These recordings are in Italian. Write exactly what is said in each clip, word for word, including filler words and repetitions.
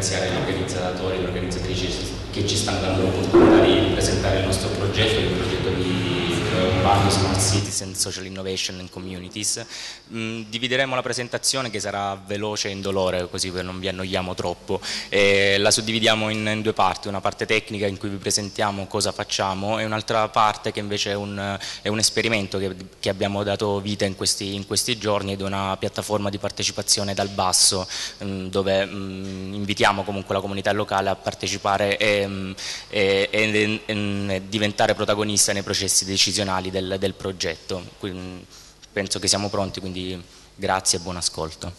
ringraziare gli organizzatori e le organizzatrici che ci stanno dando l'opportunità di presentare il nostro progetto, il progetto di uh, bando Smart Cities and Social Innovation and Communities. Mm, divideremo la presentazione, che sarà veloce e indolore, così non vi annoiamo troppo. E la suddividiamo in, in due parti: una parte tecnica in cui vi presentiamo cosa facciamo e un'altra parte che invece è un, è un esperimento che, che abbiamo dato vita in questi, in questi giorni, ed una piattaforma di partecipazione dal basso, mm, dove mm, invitiamo comunque la comunità locale a partecipare e E, e, e diventare protagonista nei processi decisionali del, del progetto. Quindi penso che siamo pronti, quindi grazie e buon ascolto.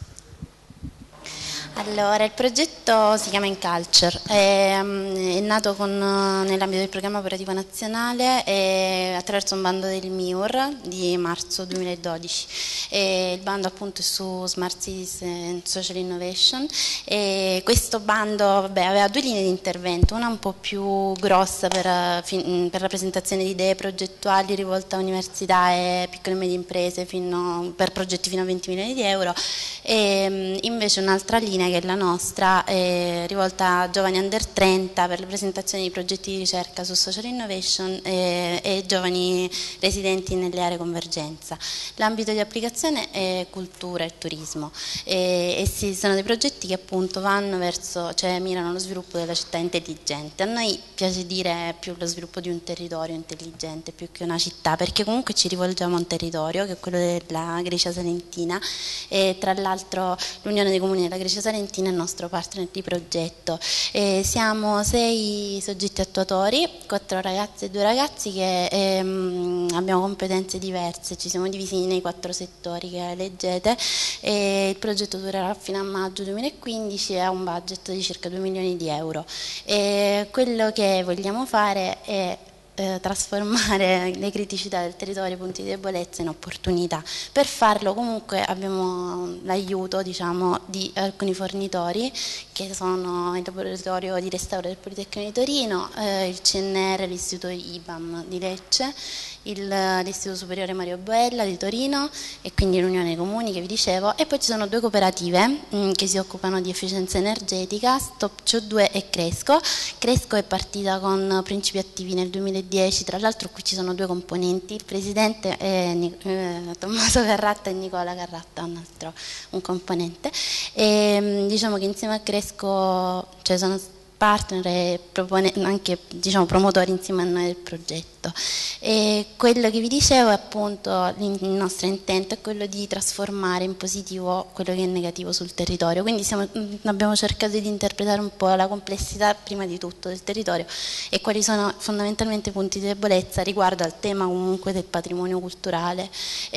Allora, il progetto si chiama InCulture, è, è nato con, nell'ambito del programma operativo nazionale e attraverso un bando del M I U R di marzo duemiladodici. E il bando appunto è su Smart Cities and Social Innovation, e questo bando vabbè, aveva due linee di intervento, una un po' più grossa per, per la presentazione di idee progettuali rivolta a università e piccole e medie imprese fino, per progetti fino a venti milioni di euro, e invece un'altra linea che è la nostra, è rivolta a giovani under trenta per le presentazioni di progetti di ricerca su social innovation e, e giovani residenti nelle aree convergenza. L'ambito di applicazione è cultura e turismo, e, e sì, sono dei progetti che appunto vanno verso, cioè mirano allo sviluppo della città intelligente. A noi piace dire più lo sviluppo di un territorio intelligente più che una città, perché comunque ci rivolgiamo a un territorio che è quello della Grecia Salentina, e tra l'altro l'Unione dei Comuni della Grecia Salentina è il nostro partner di progetto. E siamo sei soggetti attuatori, quattro ragazze e due ragazzi che ehm, abbiamo competenze diverse, ci siamo divisi nei quattro settori che leggete, e il progetto durerà fino a maggio duemilaquindici e ha un budget di circa due milioni di euro. E quello che vogliamo fare è Eh, trasformare le criticità del territorio, i punti di debolezza, in opportunità. Per farlo comunque abbiamo l'aiuto, diciamo, di alcuni fornitori che sono il laboratorio di restauro del Politecnico di Torino, eh, il C N R, l'Istituto I B A M di Lecce, l'Istituto Superiore Mario Boella di Torino e quindi l'Unione dei Comuni che vi dicevo, e poi ci sono due cooperative mh, che si occupano di efficienza energetica, Stop C O due e Cresco. Cresco è partita con principi attivi nel duemiladieci, tra l'altro qui ci sono due componenti, il presidente è eh, Tommaso Carratta e Nicola Carratta, un altro un componente, e mh, diciamo che insieme a Cresco cioè sono partner e propone, anche diciamo, promotori insieme a noi del progetto. E quello che vi dicevo è appunto il nostro intento è quello di trasformare in positivo quello che è negativo sul territorio, quindi siamo, abbiamo cercato di interpretare un po' la complessità prima di tutto del territorio e quali sono fondamentalmente i punti di debolezza riguardo al tema comunque del patrimonio culturale.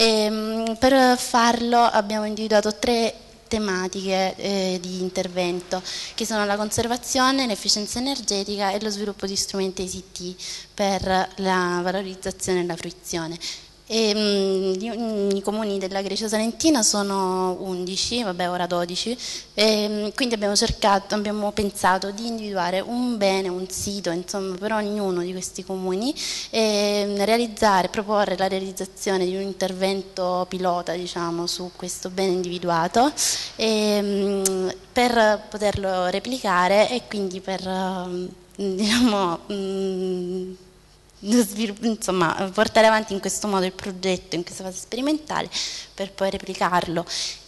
E, per farlo abbiamo individuato tre tematiche eh, di intervento, che sono la conservazione, l'efficienza energetica e lo sviluppo di strumenti I C T per la valorizzazione e la fruizione. E, mh, i comuni della Grecia Salentina sono undici, vabbè ora dodici, e, quindi abbiamo cercato, abbiamo pensato di individuare un bene, un sito insomma per ognuno di questi comuni, e realizzare, proporre la realizzazione di un intervento pilota diciamo su questo bene individuato, e, mh, per poterlo replicare e quindi per diciamo mh, insomma portare avanti in questo modo il progetto in questa fase sperimentale per poi replicarlo.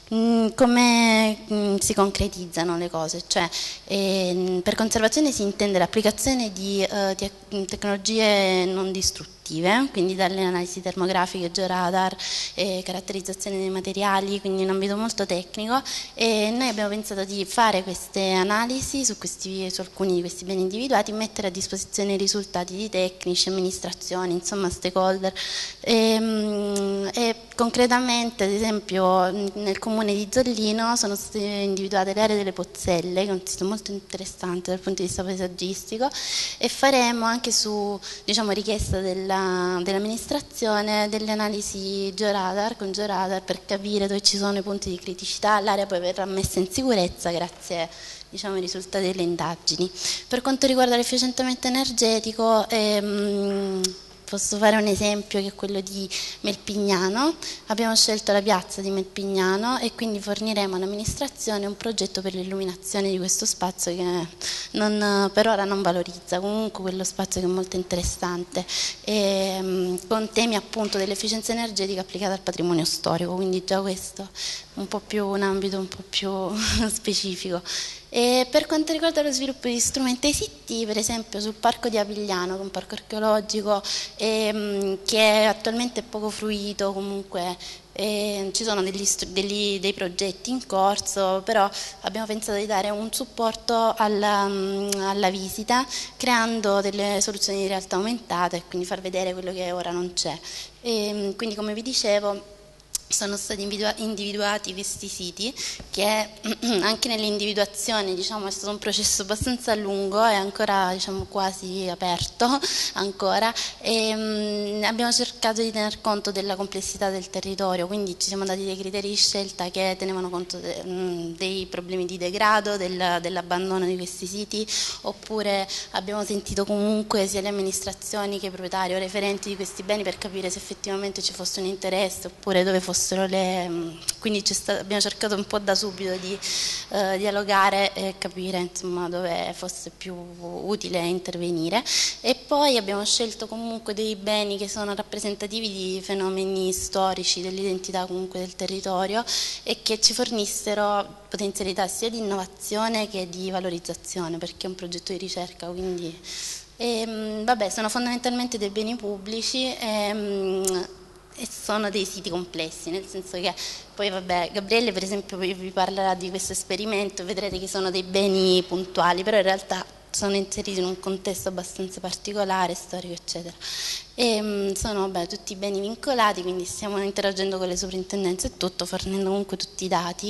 Come si concretizzano le cose? Cioè, eh, per conservazione si intende l'applicazione di, eh, di tecnologie non distruttive, quindi dalle analisi termografiche, georadar, eh, caratterizzazione dei materiali, quindi un ambito molto tecnico, e noi abbiamo pensato di fare queste analisi su, questi, su alcuni di questi beni individuati, mettere a disposizione i risultati di tecnici, amministrazioni, insomma stakeholder, e, e concretamente ad esempio nel comune di Zollino sono state individuate le aree delle Pozzelle, che è un sito molto interessante dal punto di vista paesaggistico, e faremo anche su diciamo, richiesta della, dell'amministrazione delle analisi georadar con georadar per capire dove ci sono i punti di criticità. L'area poi verrà messa in sicurezza grazie diciamo, ai risultati delle indagini. Per quanto riguarda l'efficientamento energetico, ehm, posso fare un esempio che è quello di Melpignano. Abbiamo scelto la piazza di Melpignano e quindi forniremo all'amministrazione un progetto per l'illuminazione di questo spazio che non, per ora non valorizza comunque quello spazio, che è molto interessante, e, con temi appunto dell'efficienza energetica applicata al patrimonio storico, quindi già questo un po' più un ambito un po' più specifico. E per quanto riguarda lo sviluppo di strumenti I C T, per esempio sul parco di Avigliano, che è un parco archeologico ehm, che è attualmente poco fruito, comunque eh, ci sono degli, degli, dei progetti in corso, però abbiamo pensato di dare un supporto alla, alla visita creando delle soluzioni di realtà aumentata e quindi far vedere quello che ora non c'è. E quindi, come vi dicevo, sono stati individuati questi siti che anche nell'individuazione, diciamo, è stato un processo abbastanza lungo, è ancora, diciamo, quasi aperto ancora, e mh, abbiamo cercato di tener conto della complessità del territorio, quindi ci siamo dati dei criteri di scelta che tenevano conto de, mh, dei problemi di degrado, del, dell'abbandono di questi siti, oppure abbiamo sentito comunque sia le amministrazioni che i proprietari o referenti di questi beni per capire se effettivamente ci fosse un interesse oppure dove fosse le, quindi stato, abbiamo cercato un po' da subito di eh, dialogare e capire, insomma, dove fosse più utile intervenire, e poi abbiamo scelto comunque dei beni che sono rappresentativi di fenomeni storici, dell'identità comunque del territorio, e che ci fornissero potenzialità sia di innovazione che di valorizzazione, perché è un progetto di ricerca, quindi e, vabbè, sono fondamentalmente dei beni pubblici e, e sono dei siti complessi, nel senso che poi, vabbè, Gabriele per esempio vi parlerà di questo esperimento, vedrete che sono dei beni puntuali, però in realtà sono inseriti in un contesto abbastanza particolare, storico, eccetera. E sono, vabbè, tutti beni vincolati, quindi stiamo interagendo con le sovrintendenze e tutto, fornendo comunque tutti i dati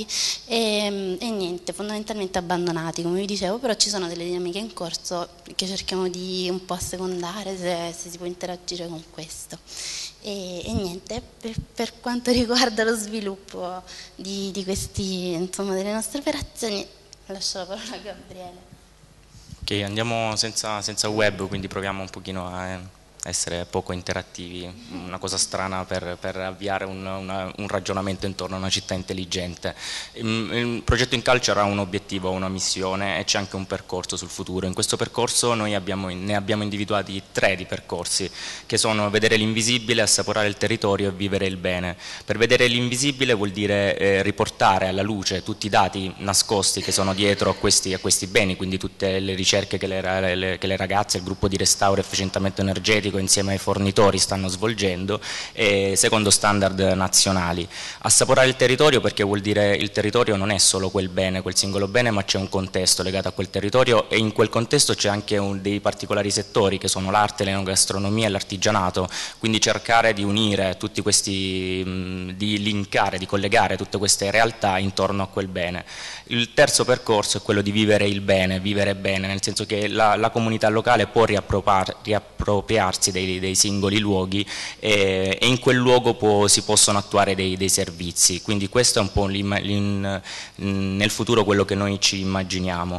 e, e niente, fondamentalmente abbandonati, come vi dicevo, però ci sono delle dinamiche in corso che cerchiamo di un po' assecondare se, se si può interagire con questo. E, e niente, per, per quanto riguarda lo sviluppo di, di questi, insomma, delle nostre operazioni, lascio la parola a Gabriele. Ok, andiamo senza, senza web, quindi proviamo un pochino a essere poco interattivi, una cosa strana per, per avviare un, una, un ragionamento intorno a una città intelligente. Il, il progetto InCulture ha un obiettivo, una missione, e c'è anche un percorso sul futuro. In questo percorso noi abbiamo, ne abbiamo individuati tre di percorsi, che sono vedere l'invisibile, assaporare il territorio e vivere il bene. Per vedere l'invisibile vuol dire eh, riportare alla luce tutti i dati nascosti che sono dietro a questi, a questi beni, quindi tutte le ricerche che le, le, che le ragazze, il gruppo di restauro e efficientamento energetico insieme ai fornitori stanno svolgendo, eh, secondo standard nazionali. Assaporare il territorio, perché vuol dire il territorio non è solo quel bene, quel singolo bene, ma c'è un contesto legato a quel territorio, e in quel contesto c'è anche un, dei particolari settori che sono l'arte, l'enogastronomia e l'artigianato, quindi cercare di unire tutti questi, mh, di linkare, di collegare tutte queste realtà intorno a quel bene. Il terzo percorso è quello di vivere il bene, vivere bene, nel senso che la, la comunità locale può riappropriarsi Dei, dei singoli luoghi e, e in quel luogo può, si possono attuare dei, dei servizi, quindi questo è un po' in, in, nel futuro quello che noi ci immaginiamo.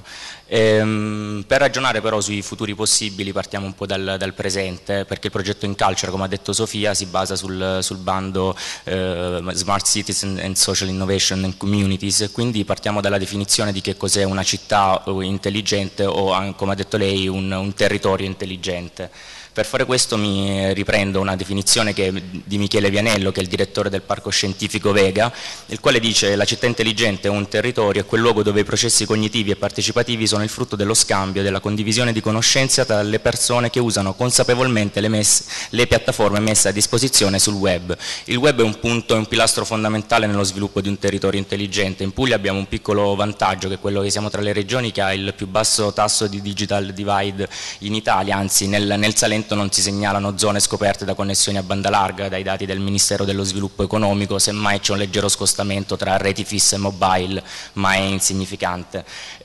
Ehm, per ragionare però sui futuri possibili partiamo un po' dal, dal presente, perché il progetto InCulture, come ha detto Sofia, si basa sul, sul bando eh, Smart Cities and Social Innovation and Communities, quindi partiamo dalla definizione di che cos'è una città intelligente o, come ha detto lei, un, un territorio intelligente. Per fare questo mi riprendo una definizione che, di Michele Vianello, che è il direttore del Parco Scientifico Vega, il quale dice: la città intelligente è un territorio, è quel luogo dove i processi cognitivi e partecipativi sono il frutto dello scambio e della condivisione di conoscenze tra le persone che usano consapevolmente le, messe, le piattaforme messe a disposizione sul web. Il web è un punto, è un pilastro fondamentale nello sviluppo di un territorio intelligente. In Puglia abbiamo un piccolo vantaggio, che è quello che siamo tra le regioni che ha il più basso tasso di digital divide in Italia, anzi nel, nel Salento non si segnalano zone scoperte da connessioni a banda larga dai dati del Ministero dello Sviluppo Economico, semmai c'è un leggero scostamento tra reti fisse e mobile, ma è insignificante.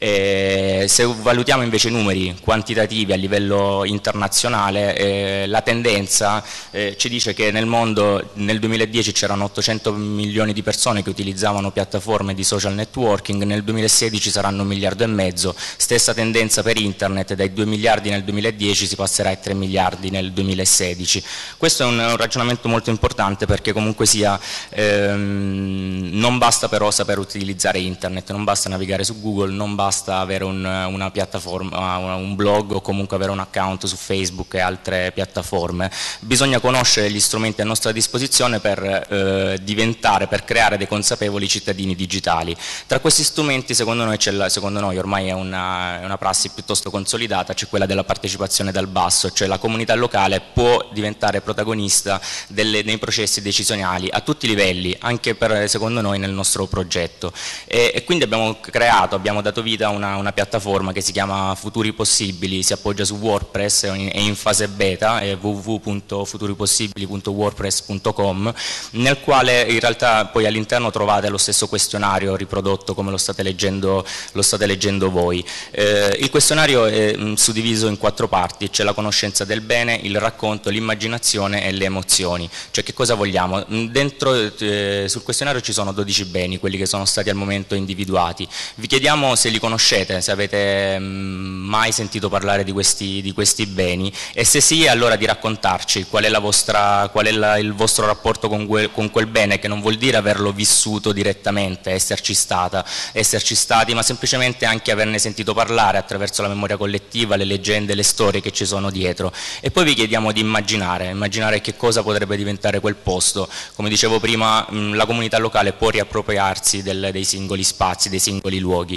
E se valutiamo invece i numeri quantitativi a livello internazionale, eh, la tendenza eh, ci dice che nel mondo nel duemiladieci c'erano ottocento milioni di persone che utilizzavano piattaforme di social networking, nel duemilasedici saranno un miliardo e mezzo, stessa tendenza per internet, dai due miliardi nel duemiladieci si passerà ai tre miliardi miliardi nel duemilasedici. Questo è un, un ragionamento molto importante, perché comunque sia ehm, non basta però saper utilizzare internet, non basta navigare su Google, non basta avere un, una piattaforma, un blog o comunque avere un account su Facebook e altre piattaforme. Bisogna conoscere gli strumenti a nostra disposizione per eh, diventare, per creare dei consapevoli cittadini digitali. Tra questi strumenti, secondo noi, la, secondo noi ormai è una, è una prassi piuttosto consolidata, c'è quella della partecipazione dal basso, cioè la comunità locale può diventare protagonista delle, nei processi decisionali a tutti i livelli, anche per, secondo noi, nel nostro progetto. E, e quindi abbiamo creato, abbiamo dato vita a una, una piattaforma che si chiama Futuri Possibili, si appoggia su WordPress, è in, è in fase beta, è w w w punto futuripossibili punto wordpress punto com, nel quale in realtà poi all'interno trovate lo stesso questionario riprodotto come lo state leggendo, lo state leggendo voi. Eh, il questionario è mh, suddiviso in quattro parti: c'è la conoscenza del bene, il racconto, l'immaginazione e le emozioni. Cioè, che cosa vogliamo? Dentro, eh, sul questionario ci sono dodici beni, quelli che sono stati al momento individuati. Vi chiediamo se li conoscete, se avete mh, mai sentito parlare di questi, di questi beni, e se sì, allora di raccontarci qual è, la vostra, qual è la, il vostro rapporto con quel, con quel bene, che non vuol dire averlo vissuto direttamente, esserci stata, esserci stati, ma semplicemente anche averne sentito parlare attraverso la memoria collettiva, le leggende, le storie che ci sono dietro. E poi vi chiediamo di immaginare, immaginare che cosa potrebbe diventare quel posto. Come dicevo prima, mh, la comunità locale può riappropriarsi del, dei singoli spazi, dei singoli luoghi.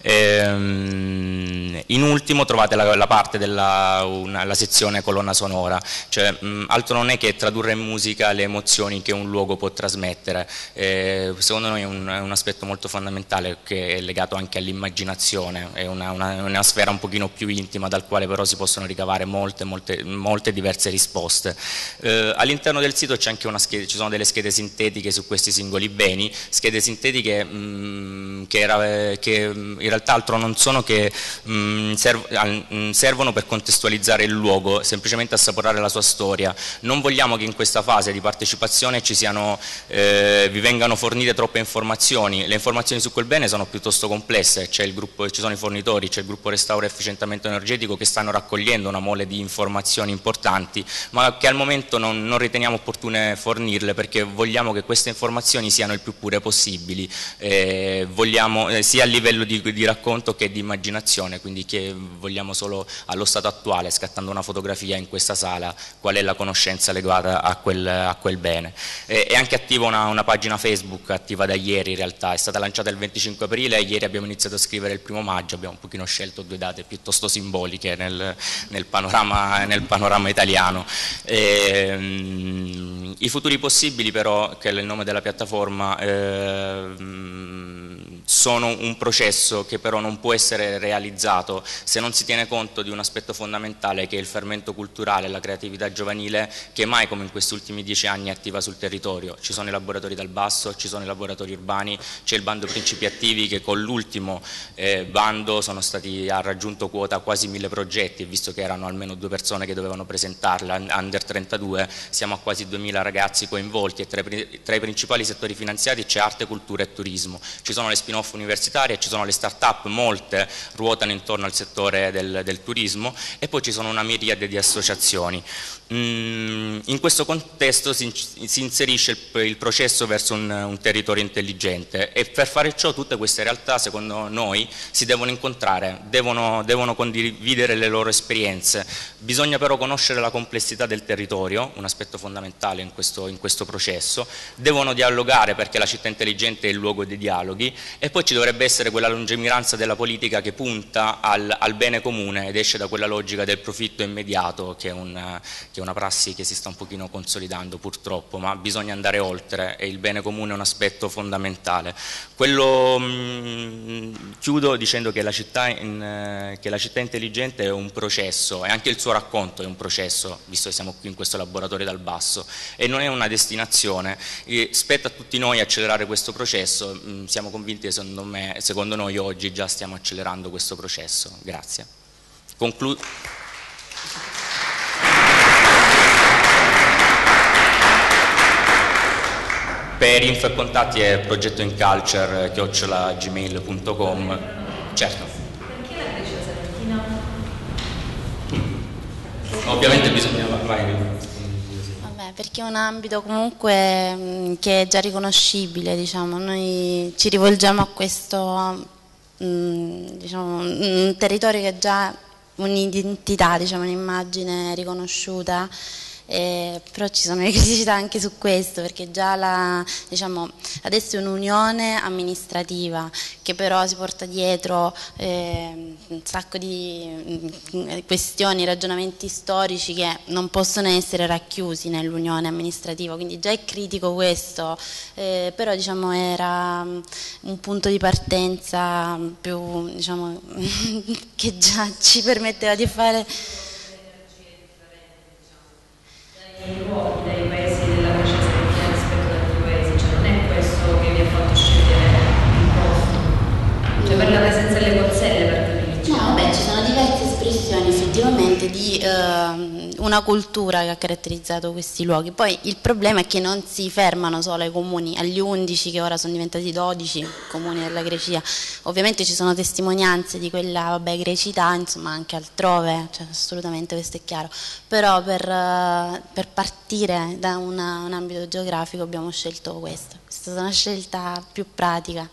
Ehm, in ultimo trovate la, la parte della una, la sezione colonna sonora, cioè mh, altro non è che tradurre in musica le emozioni che un luogo può trasmettere. Eh, secondo noi è un, è un aspetto molto fondamentale, che è legato anche all'immaginazione, è una, una, una sfera un pochino più intima, dal quale però si possono ricavare molte, molte, molte diverse risposte. Eh, all'interno del sito c'è anche una scheda, ci sono delle schede sintetiche su questi singoli beni, schede sintetiche mh, che, era, che in realtà altro non sono che mh, serv servono per contestualizzare il luogo, semplicemente assaporare la sua storia. Non vogliamo che in questa fase di partecipazione ci siano, eh, vi vengano fornite troppe informazioni. Le informazioni su quel bene sono piuttosto complesse, c'è il gruppo, ci sono i fornitori, c'è il gruppo Restauro e Efficientamento Energetico che stanno raccogliendo una mole di informazioni importanti, ma che al momento non, non riteniamo opportune fornirle, perché vogliamo che queste informazioni siano il più pure possibili, eh, vogliamo, eh, sia a livello di, di racconto che di immaginazione, quindi che vogliamo solo allo stato attuale, scattando una fotografia in questa sala, qual è la conoscenza legata a quel, a quel bene. Eh, è anche attiva una, una pagina Facebook, attiva da ieri in realtà, è stata lanciata il venticinque aprile, ieri abbiamo iniziato a scrivere il primo maggio, abbiamo un pochino scelto due date piuttosto simboliche nel, nel, panorama, nel panorama italiano. Eh, mh, I Futuri Possibili però, che è il nome della piattaforma, eh, sono un processo che però non può essere realizzato se non si tiene conto di un aspetto fondamentale, che è il fermento culturale, la creatività giovanile, che mai come in questi ultimi dieci anni è attiva sul territorio. Ci sono i laboratori dal basso, ci sono i laboratori urbani, c'è il bando Principi Attivi che con l'ultimo eh, bando sono stati, ha raggiunto quota quasi mille progetti, e visto che erano almeno due persone che dovevano presentarla, under trentadue, siamo a quasi duemila ragazzi coinvolti, e tra i, tra i principali settori finanziati c'è arte, cultura e turismo. Ci sono le spin-off universitarie, ci sono le start-up, molte ruotano intorno al settore del, del turismo, e poi ci sono una miriade di associazioni. Mm, in questo contesto si, si inserisce il, il processo verso un, un territorio intelligente, e per fare ciò tutte queste realtà, secondo noi, si devono incontrare, devono, devono condividere le loro esperienze. Bisogna però conoscere la complessità del territorio, un aspetto fondamentale in questo, in questo processo, devono dialogare, perché la città intelligente è il luogo dei dialoghi, e poi ci dovrebbe essere quella lungimiranza della politica che punta al, al bene comune ed esce da quella logica del profitto immediato, che è, un, che è una prassi che si sta un pochino consolidando purtroppo, ma bisogna andare oltre, e il bene comune è un aspetto fondamentale. Quello, mh, chiudo dicendo che la, città in, che la città intelligente è un processo, e anche il suo racconto è un processo, visto che siamo qui in questo laboratorio dal basso, e non è una destinazione. E spetta a tutti noi accelerare questo processo, mh, siamo convinti che secondo me, secondo noi oggi già stiamo accelerando questo processo. Grazie. Conclu- Per info e contatti è progettoinculture chiocciola gmail punto com. Certo. Perché la Grecia Salentina? Ovviamente bisogna vai. Vabbè, perché è un ambito comunque mh, che è già riconoscibile, diciamo, noi ci rivolgiamo a questo mh, diciamo, un territorio che ha già un'identità, diciamo, un'immagine riconosciuta. Eh, però ci sono le criticità anche su questo, perché già la, diciamo, adesso è un'unione amministrativa che però si porta dietro eh, un sacco di mh, questioni, ragionamenti storici che non possono essere racchiusi nell'unione amministrativa, quindi già è critico questo, eh, però diciamo, era un punto di partenza più, diciamo, che già ci permetteva di fare. I ruoli dei paesi della Grecia Serbia rispetto ad altri paesi, cioè non è questo che vi ha fatto scegliere il posto, cioè per la presenza delle cozzelle, per capirci. No, vabbè, ci sono diverse espressioni effettivamente di eh, una cultura che ha caratterizzato questi luoghi. Poi il problema è che non si fermano solo ai comuni, agli undici che ora sono diventati dodici comuni della Grecia. Ovviamente ci sono testimonianze di quella, vabbè, grecità, insomma, anche altrove, cioè, assolutamente, questo è chiaro. Però per, eh, per partire da una, un ambito geografico abbiamo scelto questo. È stata una scelta più pratica.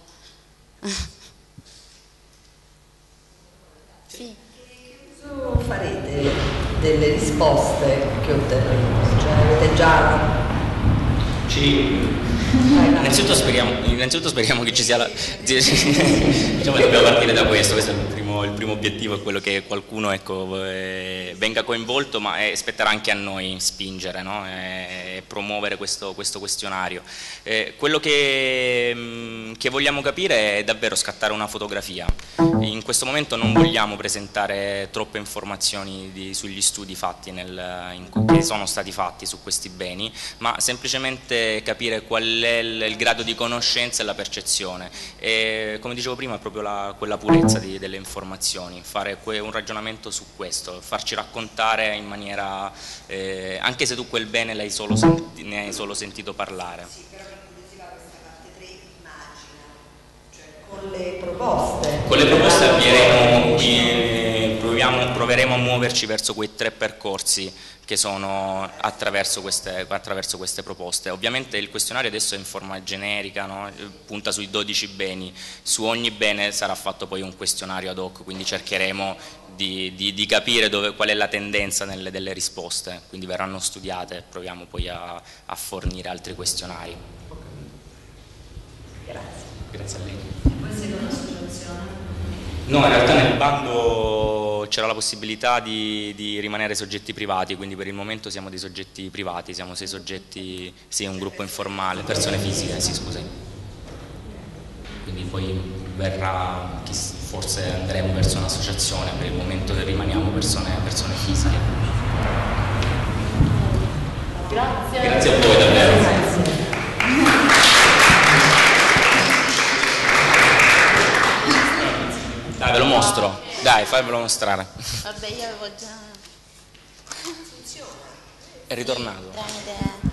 Sì. Che uso farete delle risposte che otterremo? Cioè avete già... Ci... Innanzitutto speriamo, innanzitutto speriamo che ci sia la... diciamo, dobbiamo partire da questo, questo è il primo, il primo obiettivo, è quello che qualcuno, ecco, eh, venga coinvolto, ma eh, spetterà anche a noi spingere, no? E, e promuovere questo, questo questionario. Eh, quello che, mh, che vogliamo capire è davvero scattare una fotografia. In questo momento non vogliamo presentare troppe informazioni di, sugli studi fatti nel, in, che sono stati fatti su questi beni, ma semplicemente capire qual è il, il grado di conoscenza e la percezione. E, come dicevo prima, è proprio la, quella purezza di, delle informazioni, fare que, un ragionamento su questo, farci raccontare in maniera, eh, anche se tu quel bene l'hai solo senti, ne hai solo sentito parlare. Sì, però per curiosità questa parte tre immagina, cioè con le proposte. Con le proposte avvieremo, eh, proviamo, proveremo a muoverci verso quei tre percorsi che sono attraverso queste, attraverso queste proposte. Ovviamente il questionario adesso è in forma generica, no? Punta sui dodici beni, su ogni bene sarà fatto poi un questionario ad hoc, quindi cercheremo di, di, di capire dove, qual è la tendenza nelle, delle risposte, quindi verranno studiate e proviamo poi a, a fornire altri questionari. Grazie. Grazie a lei. Voi siete un'associazione? No, in realtà nel bando c'era la possibilità di, di rimanere soggetti privati, quindi per il momento siamo dei soggetti privati, siamo sei soggetti, sì, un gruppo informale, persone fisiche, sì, scusi. Quindi poi verrà, forse andremo verso un'associazione, per il momento rimaniamo persone, persone fisiche. Grazie. Grazie a voi davvero. Grazie. Dai, ve lo mostro. Dai, fammelo mostrare. Vabbè, io avevo già... È ritornato. Tramite...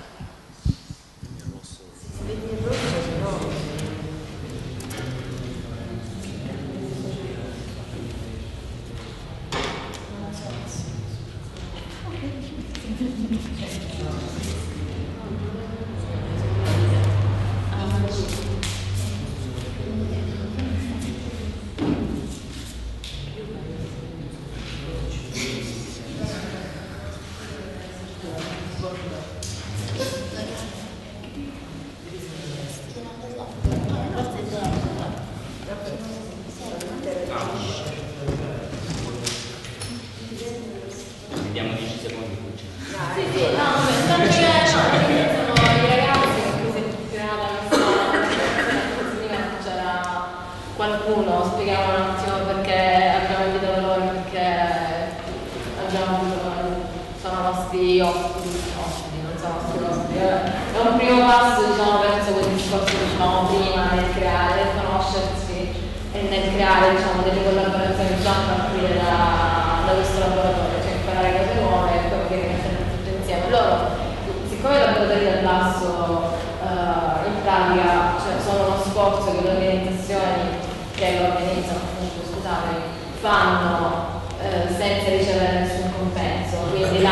Vediamo dieci secondi. Sì, sì, no, vabbè, stanno che sono i ragazzi con cui si è creata questa prima c'era qualcuno, spiegava un attimo perché abbiamo invitato loro, perché abbiamo, sono nostri ospiti, ospiti, non sono nostri ospiti, è un primo passo, diciamo, verso quel discorso che dicevamo prima, nel creare, nel conoscersi e nel creare, diciamo, delle collaborazioni già a partire da, da questo laboratorio, cioè imparare cose nuove e poi magari mettere tutto insieme. Loro, siccome i laboratori del basso uh, in pratica, cioè, sono uno sforzo che le organizzazioni che lo organizzano, appunto, scusate, fanno eh, senza ricevere nessun compenso, quindi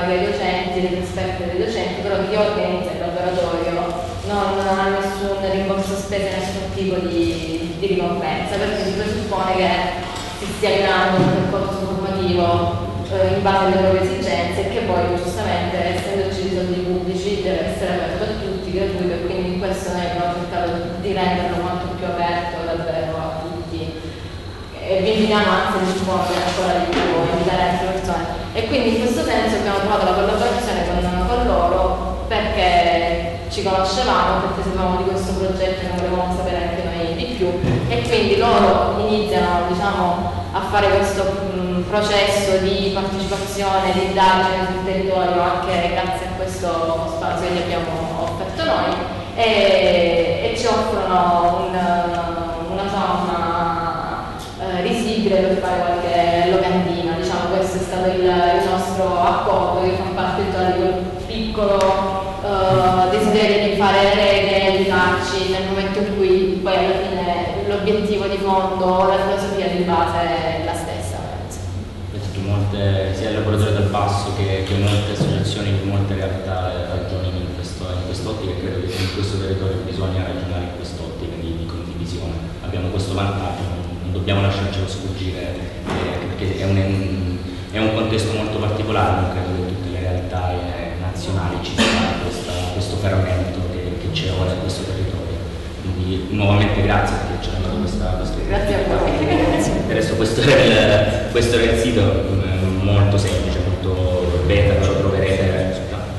magari ai docenti, degli esperti dei docenti, però chi organizza il laboratorio non ha nessun rimborso spese, nessun tipo di, di ricompensa, perché si presuppone che si stia creando un percorso formativo in base alle proprie esigenze e che poi giustamente, essendoci i soldi pubblici, deve essere aperto a tutti, gratuito, e quindi in questo noi abbiamo cercato di renderlo quanto più aperto davvero a tutti e vi invitiamo anzi a rispondere ancora di più, a invitare altre persone, e quindi in questo senso abbiamo trovato la collaborazione con, con loro perché ci conoscevamo, perché sapevamo di questo progetto e ne volevamo sapere anche noi di più, e quindi loro iniziano, diciamo, a fare questo mh, processo di partecipazione, di indagine sul territorio anche grazie a questo spazio che gli abbiamo offerto noi, e, e ci offrono un, una somma eh, risibile per fare qualche locandina. Diciamo, questo è stato il, il nostro accordo, che fa parte già di quel piccolo Uh, desiderio di fare rete e aiutarci nel momento in cui poi alla fine l'obiettivo di fondo, la filosofia di base è la stessa. Molte, sia il laboratorio del basso che, che molte associazioni, molte realtà ragionano in, questo, in quest'ottica, e credo che in questo territorio bisogna ragionare in quest'ottica di, di condivisione. Abbiamo questo vantaggio, non dobbiamo lasciarcelo sfuggire, eh, perché è un, è un contesto molto particolare, non credo che tutte le realtà eh, nazionali ci sia questa, questo fermento che, che c'è ora in questo territorio. Quindi nuovamente grazie perché ci hanno dato questa, questa grazie a voi. Adesso questo è il, questo è il sito, molto semplice, molto beta, però troverete.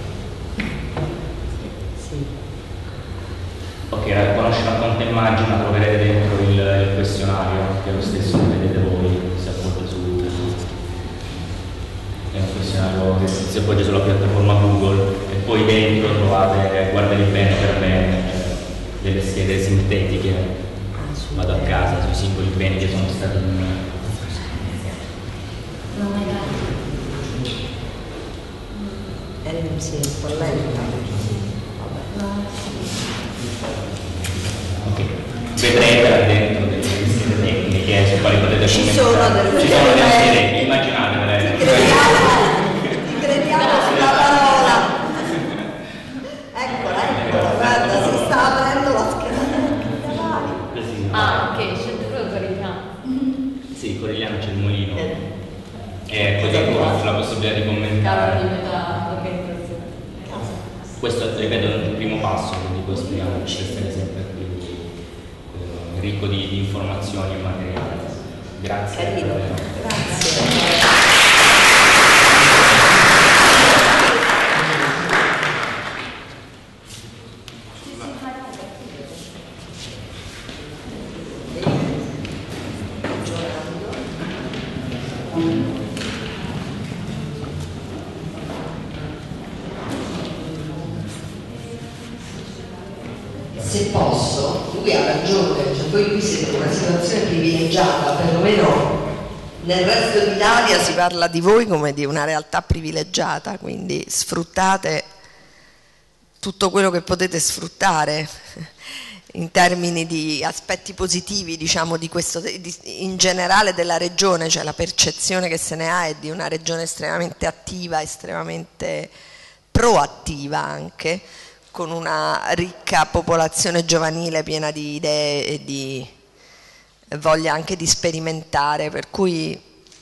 Sì. Ok, conosci la conta immagine, troverete dentro il, il questionario, che è lo stesso che vedete voi, si appoggia su. È un questionario che si appoggia sulla piattaforma Google, e poi dentro trovate, guardali bene per bene, delle schede sintetiche, vado a casa sui singoli beni che sono stati in... Non hai dato. Eh, sì, un po' lenta. Ok, vedrete là dentro delle schede tecniche su quali potete Ci commentare. sono delle Ci sono delle schede schede, immaginatele. Ti crediamo, ti crediamo sulla parola. Eccola, eccola, guarda, si sta aprendo la scheda. Ah, ok, scelte proprio Corigliano. Sì, Corigliano c'è il mulino. Eh. E così ho la possibilità di Cavolo commentare. di metà organizzazione. Questo, ripeto, è il primo passo, quindi poi speriamo di essere sempre più eh, ricco di, di informazioni e materiali. Grazie. Carino, grazie. Se posso, lui ha ragione, cioè voi qui siete in una situazione privilegiata, perlomeno nel resto d'Italia si parla di voi come di una realtà privilegiata, quindi sfruttate tutto quello che potete sfruttare in termini di aspetti positivi, diciamo, di questo, di, in generale della regione, cioè la percezione che se ne ha è di una regione estremamente attiva, estremamente proattiva anche, con una ricca popolazione giovanile piena di idee e di voglia anche di sperimentare, per cui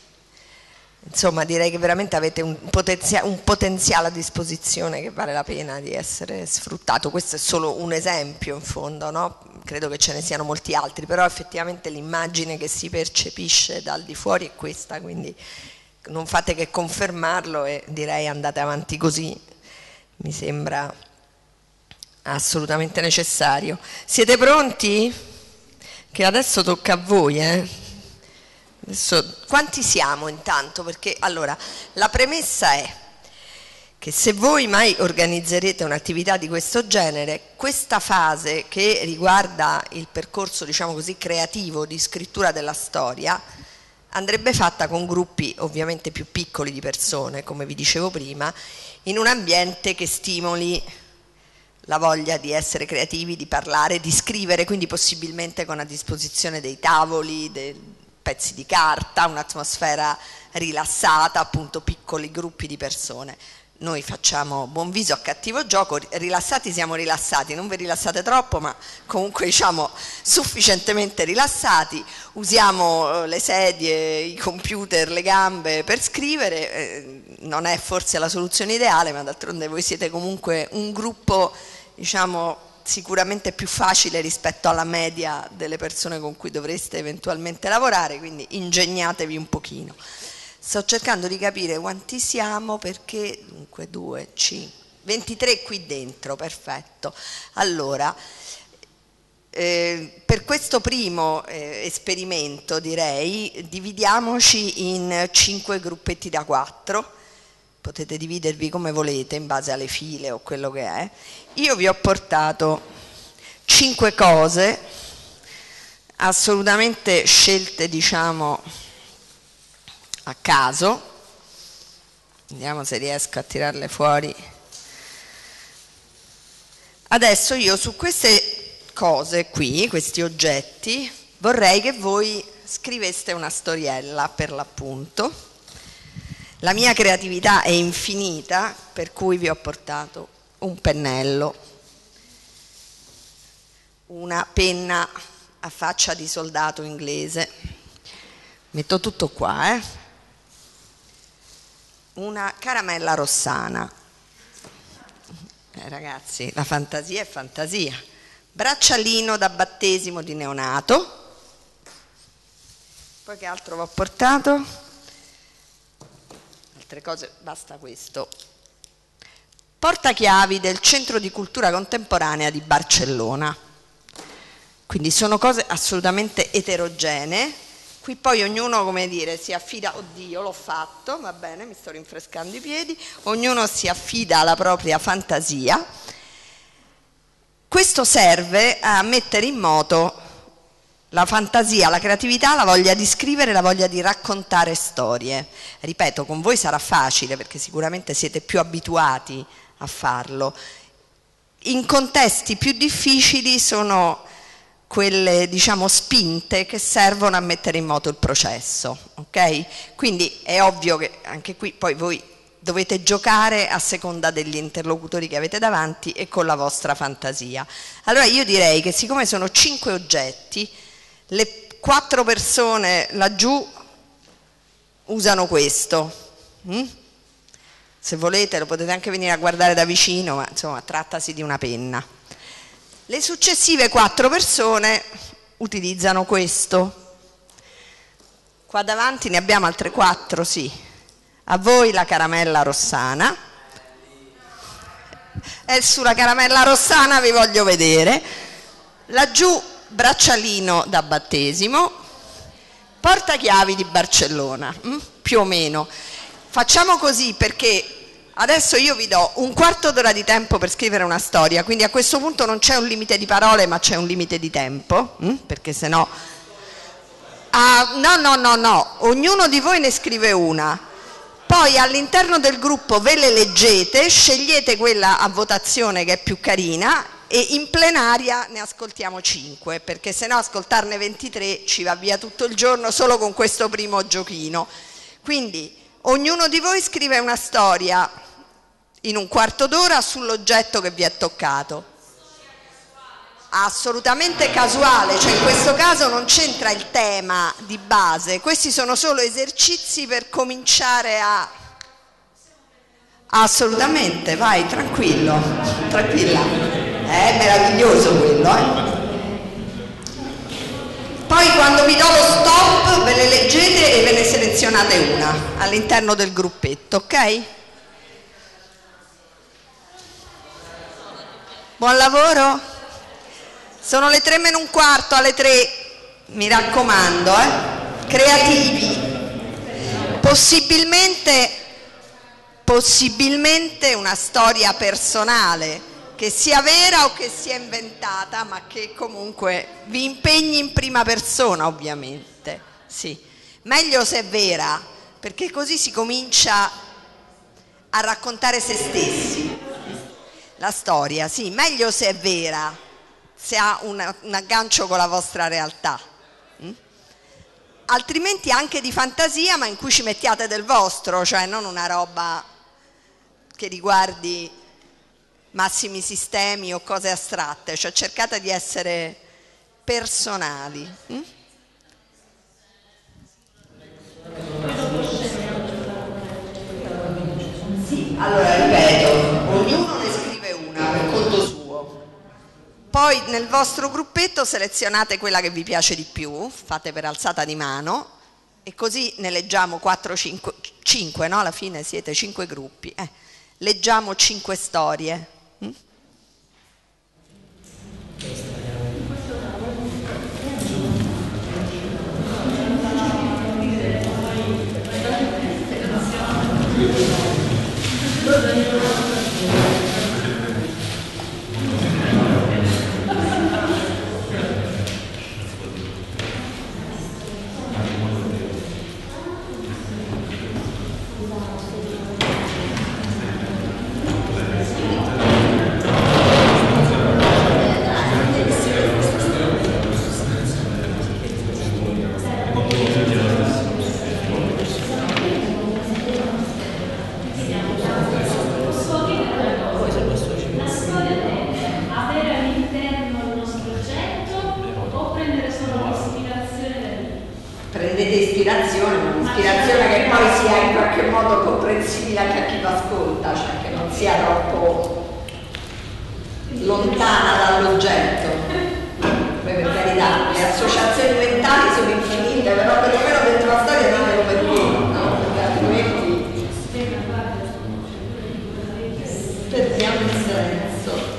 insomma direi che veramente avete un, potenzia un potenziale a disposizione che vale la pena di essere sfruttato. Questo è solo un esempio in fondo, no? Credo che ce ne siano molti altri, però effettivamente l'immagine che si percepisce dal di fuori è questa, quindi non fate che confermarlo e direi andate avanti così, mi sembra assolutamente necessario. Siete pronti? Che adesso tocca a voi, eh? Adesso, quanti siamo intanto? Perché allora la premessa è che se voi mai organizzerete un'attività di questo genere, questa fase che riguarda il percorso, diciamo così, creativo di scrittura della storia andrebbe fatta con gruppi ovviamente più piccoli di persone, come vi dicevo prima, in un ambiente che stimoli la voglia di essere creativi, di parlare, di scrivere, quindi possibilmente con a disposizione dei tavoli, dei pezzi di carta, un'atmosfera rilassata, appunto piccoli gruppi di persone. noi facciamo buon viso a cattivo gioco, rilassati siamo rilassati, non vi rilassate troppo, ma comunque diciamo sufficientemente rilassati, usiamo le sedie, i computer, le gambe per scrivere, eh, non è forse la soluzione ideale, ma d'altronde voi siete comunque un gruppo, diciamo, sicuramente più facile rispetto alla media delle persone con cui dovreste eventualmente lavorare, quindi ingegnatevi un pochino. Sto cercando di capire quanti siamo, perché dunque due, cinque, ventitré qui dentro, perfetto. Allora, eh, per questo primo eh, esperimento direi dividiamoci in cinque gruppetti da quattro, potete dividervi come volete in base alle file o quello che è. Io vi ho portato cinque cose assolutamente scelte, diciamo, a caso, vediamo se riesco a tirarle fuori. Adesso io su queste cose qui, questi oggetti, vorrei che voi scriveste una storiella, per l'appunto. La mia creatività è infinita, per cui vi ho portato un pennello, una penna a faccia di soldato inglese, metto tutto qua, eh? Una caramella rossana, eh, ragazzi, la fantasia è fantasia, braccialino da battesimo di neonato, poi che altro vi ho portato? Altre cose, basta questo, portachiavi del Centro di Cultura Contemporanea di Barcellona, quindi sono cose assolutamente eterogenee. Qui poi ognuno, come dire, si affida, oddio l'ho fatto, va bene, mi sto rinfrescando i piedi, ognuno si affida alla propria fantasia. Questo serve a mettere in moto la fantasia, la creatività, la voglia di scrivere, la voglia di raccontare storie. Ripeto, con voi sarà facile perché sicuramente siete più abituati a farlo. In contesti più difficili sono quelle, diciamo, spinte che servono a mettere in moto il processo, ok? Quindi è ovvio che anche qui poi voi dovete giocare a seconda degli interlocutori che avete davanti e con la vostra fantasia. Allora io direi che siccome sono cinque oggetti, le quattro persone laggiù usano questo. Mm? Se volete lo potete anche venire a guardare da vicino, ma insomma trattasi di una penna. Le successive quattro persone utilizzano questo. Qua davanti ne abbiamo altre quattro, sì. A voi la caramella rossana. E sulla caramella rossana vi voglio vedere. Laggiù braccialino da battesimo, portachiavi di Barcellona, hm? Più o meno. Facciamo così perché adesso io vi do un quarto d'ora di tempo per scrivere una storia, quindi a questo punto non c'è un limite di parole ma c'è un limite di tempo, hm? Perché sennò... Ah, no, no, no, no, ognuno di voi ne scrive una, poi all'interno del gruppo ve le leggete, scegliete quella a votazione che è più carina e in plenaria ne ascoltiamo cinque, perché sennò ascoltarne ventitré ci va via tutto il giorno solo con questo primo giochino. Quindi ognuno di voi scrive una storia in un quarto d'ora sull'oggetto che vi è toccato. Assolutamente casuale, cioè in questo caso non c'entra il tema di base, questi sono solo esercizi per cominciare a... Assolutamente, vai, tranquillo, tranquilla, è meraviglioso quello, eh? Poi quando vi do lo stop ve le leggete e ve ne selezionate una all'interno del gruppetto, ok? Buon lavoro? Sono le tre meno un quarto, alle tre, mi raccomando, eh? Creativi. Possibilmente, possibilmente una storia personale, che sia vera o che sia inventata, ma che comunque vi impegni in prima persona, ovviamente. Sì. Meglio se è vera, perché così si comincia a raccontare se stessi. La storia, sì, meglio se è vera, se ha una, un aggancio con la vostra realtà. Mm? Altrimenti anche di fantasia, ma in cui ci mettiate del vostro, cioè non una roba che riguardi massimi sistemi o cose astratte, cioè cercate di essere personali. Hm? Sì, allora ripeto, ognuno ne scrive una per conto suo. Poi nel vostro gruppetto selezionate quella che vi piace di più, fate per alzata di mano e così ne leggiamo quattro cinque, cinque, no? Alla fine siete cinque gruppi. Eh, leggiamo cinque storie. Hm? Prendete ispirazione, ma un'ispirazione che poi sia in qualche modo comprensibile anche a chi vi ascolta, cioè che non sia troppo lontana dall'oggetto. Poi per carità, le associazioni mentali sono infinite, però perlomeno dentro la storia ditelo per voi, no? Perché altrimenti perdiamo il senso.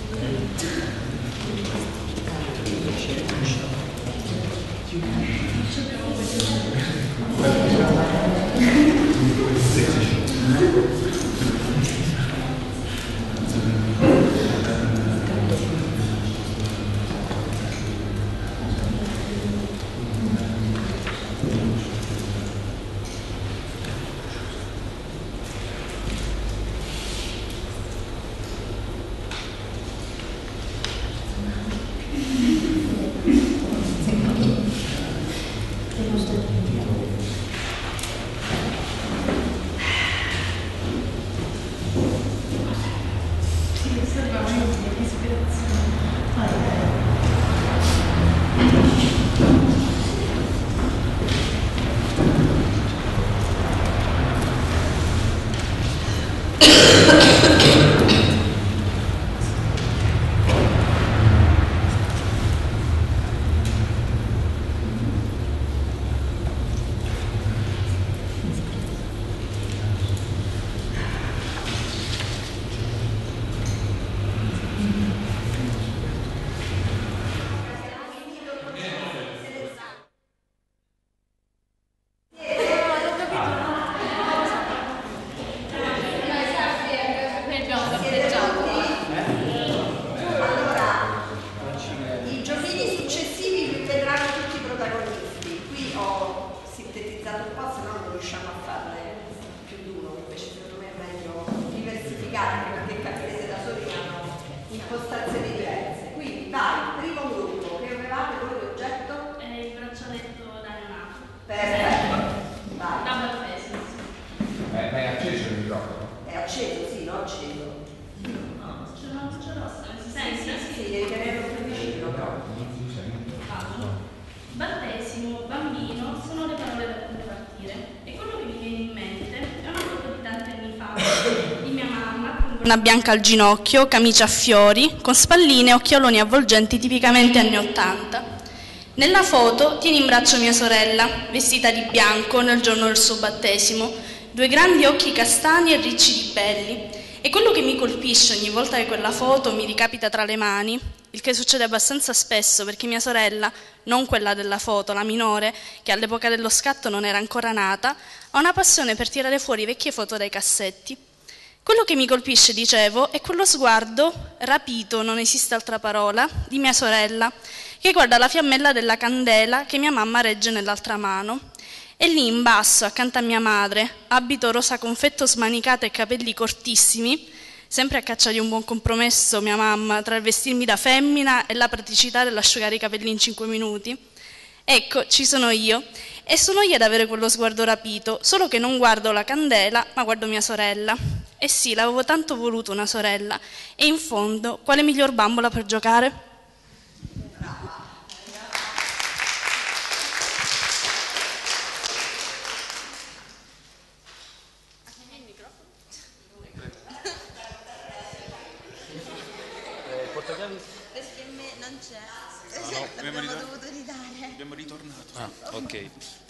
Battesimo, bambino, sono le parole da cui partire. E quello che mi viene in mente è una foto di tanti anni fa di mia mamma con una bianca al ginocchio, camicia a fiori, con spalline e occhialoni avvolgenti tipicamente anni ottanta. Nella foto tiene in braccio mia sorella, vestita di bianco nel giorno del suo battesimo, due grandi occhi castani e ricci di pelli. E quello che mi colpisce ogni volta che quella foto mi ricapita tra le mani, il che succede abbastanza spesso perché mia sorella, non quella della foto, la minore, che all'epoca dello scatto non era ancora nata, ha una passione per tirare fuori vecchie foto dai cassetti. Quello che mi colpisce, dicevo, è quello sguardo, rapito, non esiste altra parola, di mia sorella, che guarda la fiammella della candela che mia mamma regge nell'altra mano. E lì in basso, accanto a mia madre, abito rosa confetto smanicato e capelli cortissimi, sempre a caccia di un buon compromesso mia mamma tra il vestirmi da femmina e la praticità dell'asciugare i capelli in cinque minuti. Ecco, ci sono io, e sono io ad avere quello sguardo rapito, solo che non guardo la candela, ma guardo mia sorella. Eh sì, l'avevo tanto voluto una sorella. E in fondo, quale miglior bambola per giocare? Non c'è. No, abbiamo dovuto ridare. Abbiamo ritornato. Ah, ok.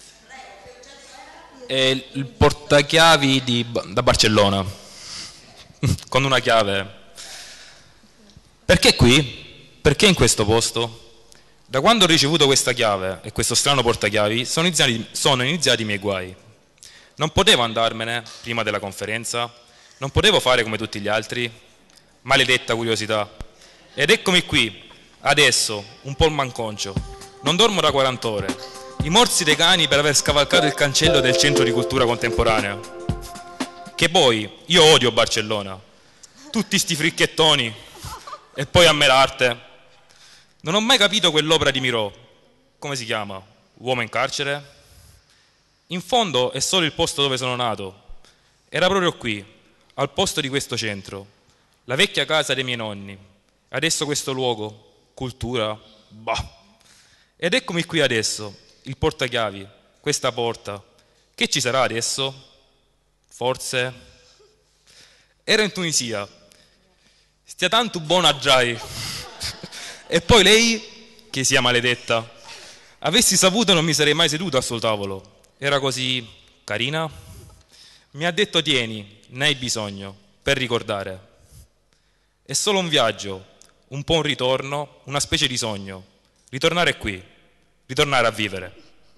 È il portachiavi di, da Barcellona con una chiave. Perché qui? Perché in questo posto? Da quando ho ricevuto questa chiave e questo strano portachiavi sono iniziati, sono iniziati i miei guai. Non potevo andarmene prima della conferenza, non potevo fare come tutti gli altri. Maledetta curiosità. Ed eccomi qui, adesso, un po' manconcio. Non dormo da quaranta ore. I morsi dei cani per aver scavalcato il cancello del centro di cultura contemporanea. Che poi, io odio Barcellona. Tutti sti fricchettoni. E poi a me l'arte. Non ho mai capito quell'opera di Miró. Come si chiama? Uomo in carcere? In fondo è solo il posto dove sono nato. Era proprio qui, al posto di questo centro. La vecchia casa dei miei nonni. Adesso questo luogo. Cultura. Bah. Ed eccomi qui adesso. Il portachiavi, questa porta. Che ci sarà adesso? Forse? Ero in Tunisia. Stia tanto buona giai. E poi lei, che sia maledetta. Avessi saputo non mi sarei mai seduto al suo tavolo. Era così carina. Mi ha detto tieni, ne hai bisogno, per ricordare. È solo un viaggio, un po' un ritorno, una specie di sogno. Ritornare qui. Ritornare a vivere.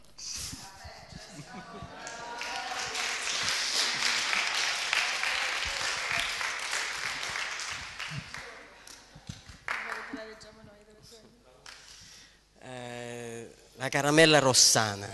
Eh, la caramella rossana.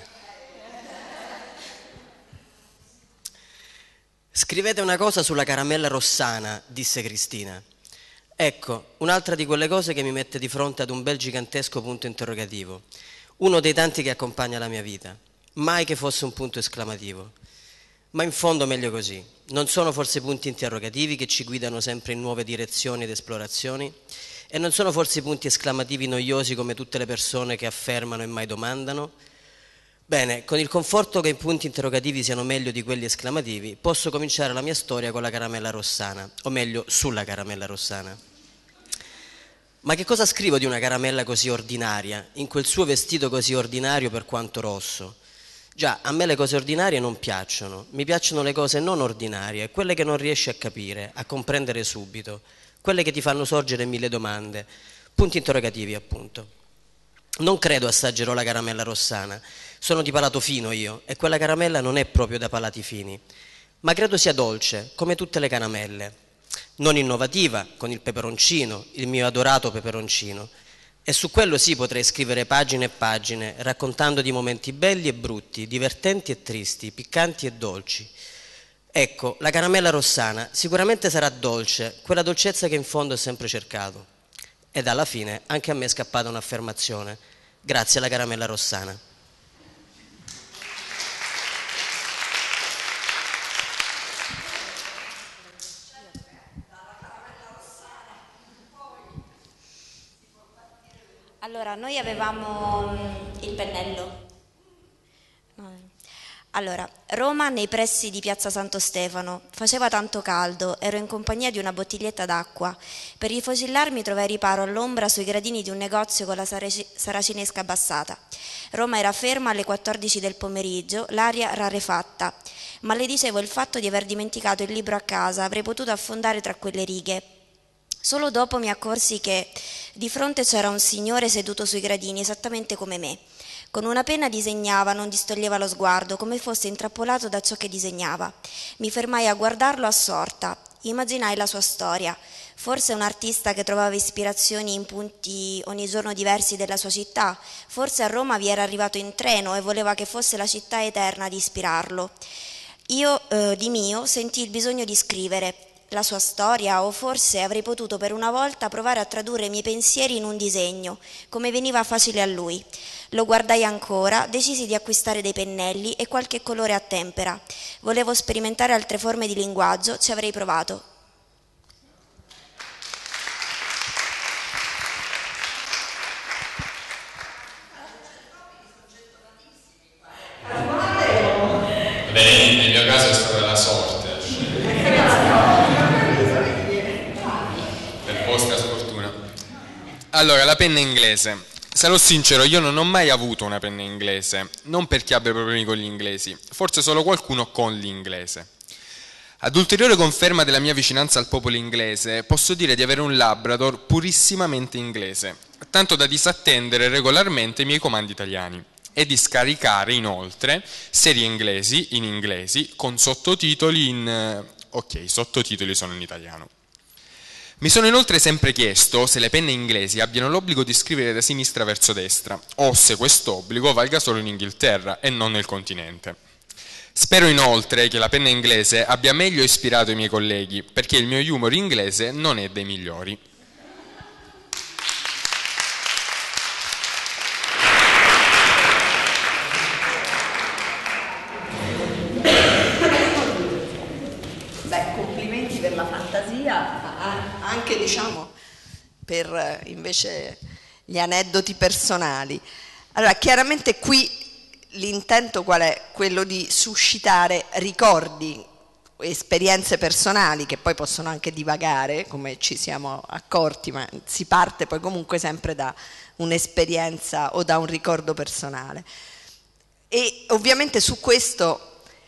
Scrivete una cosa sulla caramella rossana, disse Cristina. Ecco, un'altra di quelle cose che mi mette di fronte ad un bel gigantesco punto interrogativo. Uno dei tanti che accompagna la mia vita. Mai che fosse un punto esclamativo. Ma in fondo meglio così. Non sono forse punti interrogativi che ci guidano sempre in nuove direzioni ed esplorazioni? E non sono forse punti esclamativi noiosi come tutte le persone che affermano e mai domandano? Bene, con il conforto che i punti interrogativi siano meglio di quelli esclamativi, posso cominciare la mia storia con la caramella rossana, o meglio, sulla caramella rossana. Ma che cosa scrivo di una caramella così ordinaria, in quel suo vestito così ordinario per quanto rosso? Già, a me le cose ordinarie non piacciono, mi piacciono le cose non ordinarie, quelle che non riesci a capire, a comprendere subito, quelle che ti fanno sorgere mille domande, punti interrogativi appunto. Non credo assaggerò la caramella rossana, sono di palato fino io e quella caramella non è proprio da palati fini, ma credo sia dolce, come tutte le caramelle. Non innovativa, con il peperoncino, il mio adorato peperoncino. E su quello sì potrei scrivere pagine e pagine, raccontando di momenti belli e brutti, divertenti e tristi, piccanti e dolci. Ecco, la caramella rossana sicuramente sarà dolce, quella dolcezza che in fondo ho sempre cercato. Ed alla fine anche a me è scappata un'affermazione. Grazie alla caramella rossana. Allora, noi avevamo mm, il pennello. No. Allora, Roma nei pressi di Piazza Santo Stefano. Faceva tanto caldo, ero in compagnia di una bottiglietta d'acqua. Per rifucillarmi trovai riparo all'ombra sui gradini di un negozio con la saraci- saracinesca abbassata. Roma era ferma alle quattordici del pomeriggio, l'aria rarefatta. Maledicevo il fatto di aver dimenticato il libro a casa, avrei potuto affondare tra quelle righe. Solo dopo mi accorsi che di fronte c'era un signore seduto sui gradini, esattamente come me. Con una penna disegnava, non distoglieva lo sguardo, come fosse intrappolato da ciò che disegnava. Mi fermai a guardarlo assorta. Immaginai la sua storia. Forse un artista che trovava ispirazioni in punti ogni giorno diversi della sua città. Forse a Roma vi era arrivato in treno e voleva che fosse la città eterna ad ispirarlo. Io, eh, di mio, sentii il bisogno di scrivere la sua storia, o forse avrei potuto per una volta provare a tradurre i miei pensieri in un disegno, come veniva facile a lui. Lo guardai ancora, decisi di acquistare dei pennelli e qualche colore a tempera. Volevo sperimentare altre forme di linguaggio, ci avrei provato. Beh, nel mio caso è stata la sorte. Per vostra sfortuna. Allora, la penna inglese. Sarò sincero, io non ho mai avuto una penna inglese, non perché abbia problemi con gli inglesi, forse solo qualcuno con l'inglese. Ad ulteriore conferma della mia vicinanza al popolo inglese, posso dire di avere un Labrador purissimamente inglese, tanto da disattendere regolarmente i miei comandi italiani e di scaricare inoltre serie inglesi in inglesi con sottotitoli in... ok, i sottotitoli sono in italiano. Mi sono inoltre sempre chiesto se le penne inglesi abbiano l'obbligo di scrivere da sinistra verso destra o se quest'obbligo valga solo in Inghilterra e non nel continente. Spero inoltre che la penna inglese abbia meglio ispirato i miei colleghi, perché il mio humor inglese non è dei migliori. Beh, complimenti per la fantasia, anche diciamo per invece gli aneddoti personali. Allora, chiaramente qui l'intento qual è? Quello di suscitare ricordi, esperienze personali che poi possono anche divagare, come ci siamo accorti, ma si parte poi comunque sempre da un'esperienza o da un ricordo personale. E ovviamente su questo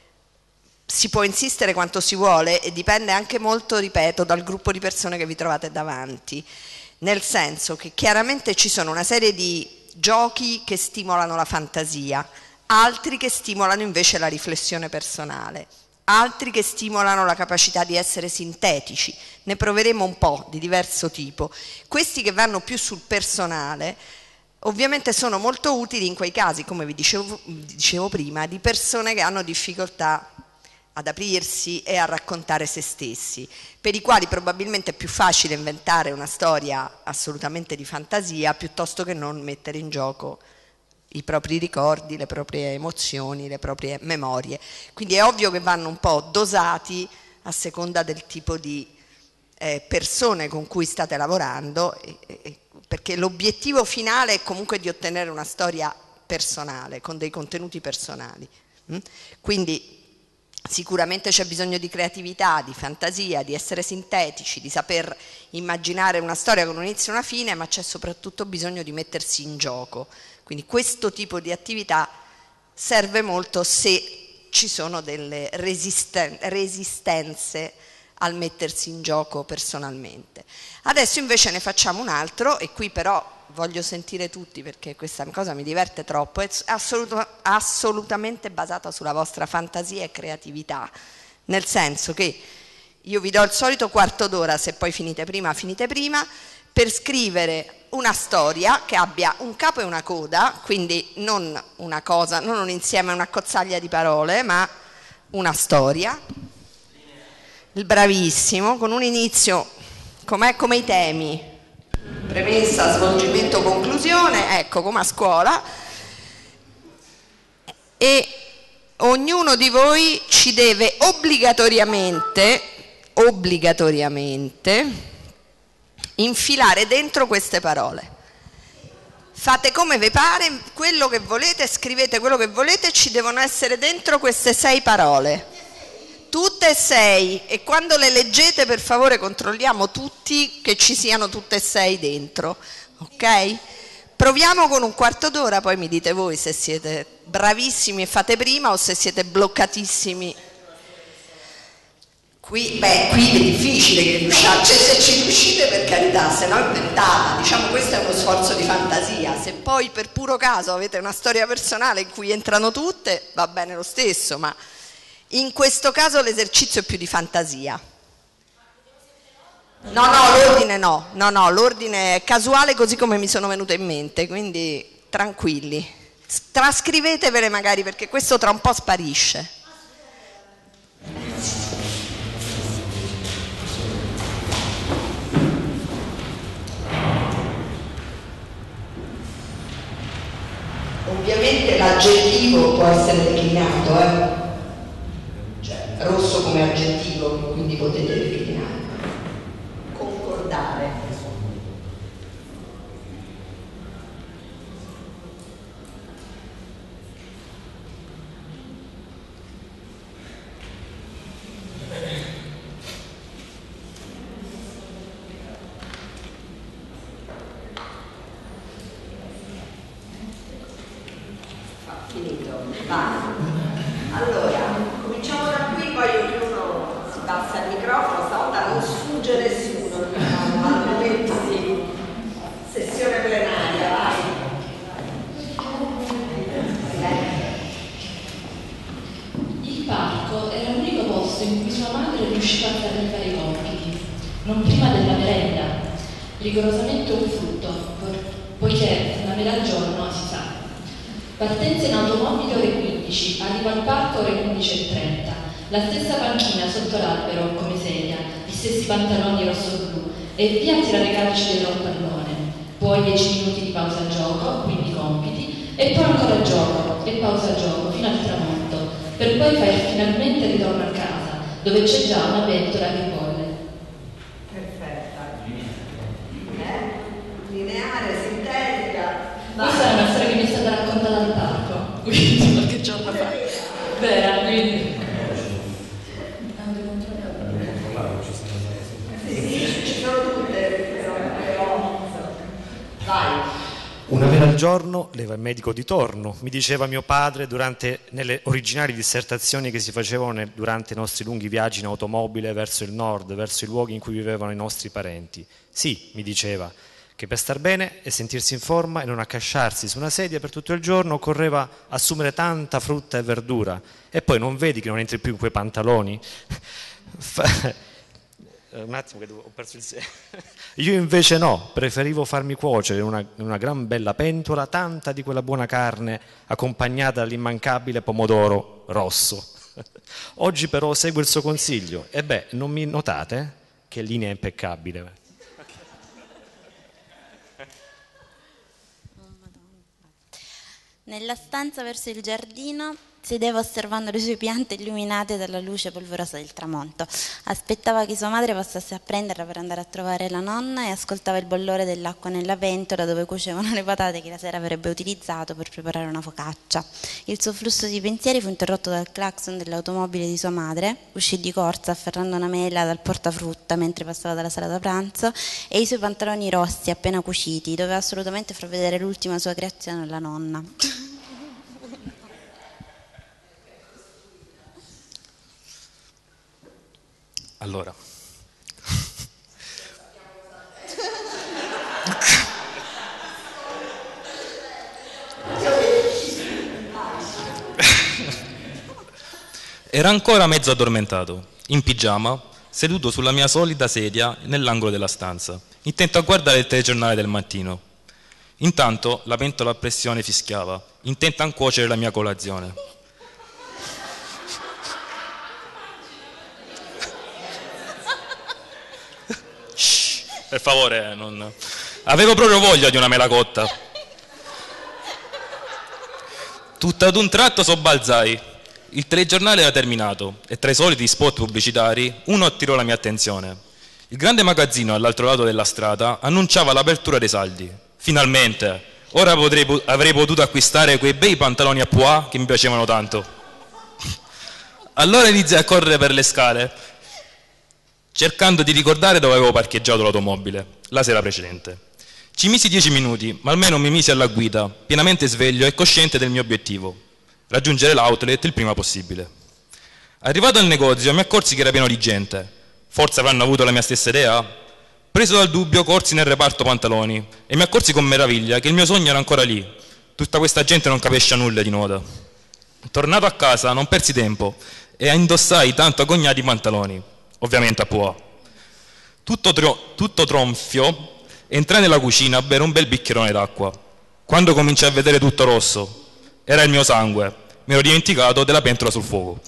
si può insistere quanto si vuole e dipende anche molto, ripeto, dal gruppo di persone che vi trovate davanti, nel senso che chiaramente ci sono una serie di giochi che stimolano la fantasia, altri che stimolano invece la riflessione personale, altri che stimolano la capacità di essere sintetici. Ne proveremo un po' di diverso tipo. Questi che vanno più sul personale ovviamente sono molto utili in quei casi, come vi dicevo, dicevo prima, di persone che hanno difficoltà ad aprirsi e a raccontare se stessi, per i quali probabilmente è più facile inventare una storia assolutamente di fantasia piuttosto che non mettere in gioco i propri ricordi, le proprie emozioni, le proprie memorie. Quindi è ovvio che vanno un po' dosati a seconda del tipo di eh, persone con cui state lavorando, e, e, perché l'obiettivo finale è comunque di ottenere una storia personale, con dei contenuti personali. Mm? Quindi sicuramente c'è bisogno di creatività, di fantasia, di essere sintetici, di saper immaginare una storia con un inizio e una fine, ma c'è soprattutto bisogno di mettersi in gioco. Quindi questo tipo di attività serve molto se ci sono delle resisten- resistenze al mettersi in gioco personalmente. Adesso invece ne facciamo un altro, e qui però voglio sentire tutti perché questa cosa mi diverte troppo, è assoluto, assolutamente basata sulla vostra fantasia e creatività, nel senso che io vi do il solito quarto d'ora, se poi finite prima finite prima, per scrivere una storia che abbia un capo e una coda, quindi non una cosa, non un insieme, una cozzaglia di parole, ma una storia. Il bravissimo, con un inizio com'è, come i temi, premessa, svolgimento, conclusione, ecco, come a scuola, e ognuno di voi ci deve obbligatoriamente, obbligatoriamente infilare dentro queste parole. Fate come vi pare, quello che volete, scrivete quello che volete, ci devono essere dentro queste sei parole. Tutte e sei, e quando le leggete per favore controlliamo tutti che ci siano tutte e sei dentro, ok? Proviamo con un quarto d'ora, poi mi dite voi se siete bravissimi e fate prima o se siete bloccatissimi. Qui, beh, qui è difficile che riusciate, cioè se ci riuscite per carità, se no è inventata, diciamo questo è uno sforzo di fantasia, se poi per puro caso avete una storia personale in cui entrano tutte, va bene lo stesso, ma in questo caso l'esercizio è più di fantasia. No, no, l'ordine no, no, no, l'ordine è casuale così come mi sono venute in mente, quindi tranquilli. Trascrivetevele magari perché questo tra un po' sparisce. Ovviamente l'aggettivo può essere declinato, eh? Cioè rosso come aggettivo, quindi potete declinare. Concordare. Finito, vai. Allora, cominciamo da qui, poi ognuno si passa il microfono, stavolta non sfugge nessuno, diciamo, al momento di sessione plenaria, vai. Il parco era l'unico posto in cui sua madre riusciva a farle fare i compiti, non prima della merenda, rigorosamente un frutto, poiché una mela al giorno si sa. Partenza in automobile ore quindici, arriva al parco ore quindici e trenta. La stessa panchina sotto l'albero come sedia, gli stessi pantaloni rosso-blu e via a tirare calci del pallone. Poi dieci minuti di pausa gioco, quindi compiti, e poi ancora gioco e pausa gioco fino al tramonto, per poi fare finalmente ritorno a casa, dove c'è già una pentola che bolle. Perfetta. Eh? Lineare, sintetica. Questa è una storia che mi è stata raccontata al parco, quindi qualche giorno fa. Vera, quindi. Sì, ci sono tutte, però, però... Vai. Una vera al giorno leva il medico di torno, mi diceva mio padre durante, nelle originali dissertazioni che si facevano nel, durante i nostri lunghi viaggi in automobile verso il nord, verso i luoghi in cui vivevano i nostri parenti. Sì, mi diceva, che per star bene e sentirsi in forma e non accasciarsi su una sedia per tutto il giorno occorreva assumere tanta frutta e verdura. E poi non vedi che non entri più in quei pantaloni? Un attimo che ho perso il sé. Io invece no, preferivo farmi cuocere in una, in una gran bella pentola tanta di quella buona carne accompagnata dall'immancabile pomodoro rosso. Oggi però seguo il suo consiglio e beh, non mi notate che linea impeccabile. Nella stanza verso il giardino sedeva osservando le sue piante illuminate dalla luce polverosa del tramonto. Aspettava che sua madre passasse a prenderla per andare a trovare la nonna e ascoltava il bollore dell'acqua nella pentola dove cuocevano le patate che la sera avrebbe utilizzato per preparare una focaccia. Il suo flusso di pensieri fu interrotto dal clacson dell'automobile di sua madre. Uscì di corsa afferrando una mela dal portafrutta mentre passava dalla sala da pranzo e i suoi pantaloni rossi appena cuciti. Doveva assolutamente far vedere l'ultima sua creazione alla nonna. Allora, era ancora mezzo addormentato, in pigiama, seduto sulla mia solita sedia nell'angolo della stanza, intento a guardare il telegiornale del mattino. Intanto la pentola a pressione fischiava, intenta a cuocere la mia colazione. Per favore, non... avevo proprio voglia di una mela cotta. Tutto ad un tratto sobbalzai. Il telegiornale era terminato e tra i soliti spot pubblicitari uno attirò la mia attenzione. Il grande magazzino all'altro lato della strada annunciava l'apertura dei saldi. Finalmente, ora potrei, avrei potuto acquistare quei bei pantaloni a pois che mi piacevano tanto. Allora iniziai a correre per le scale, cercando di ricordare dove avevo parcheggiato l'automobile la sera precedente. Ci misi dieci minuti, ma almeno mi misi alla guida, pienamente sveglio e cosciente del mio obiettivo: raggiungere l'outlet il prima possibile. Arrivato al negozio mi accorsi che era pieno di gente. Forse avranno avuto la mia stessa idea? Preso dal dubbio corsi nel reparto pantaloni e mi accorsi con meraviglia che il mio sogno era ancora lì. Tutta questa gente non capisce nulla di moda. Tornato a casa non persi tempo e indossai tanto agognati pantaloni, ovviamente a pois. Tutto, tro- tutto tronfio, entrai nella cucina a bere un bel bicchierone d'acqua. Quando cominciai a vedere tutto rosso, era il mio sangue. Mi ero dimenticato della pentola sul fuoco.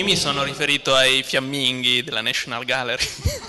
mi sono riferito ai fiamminghi della National Gallery.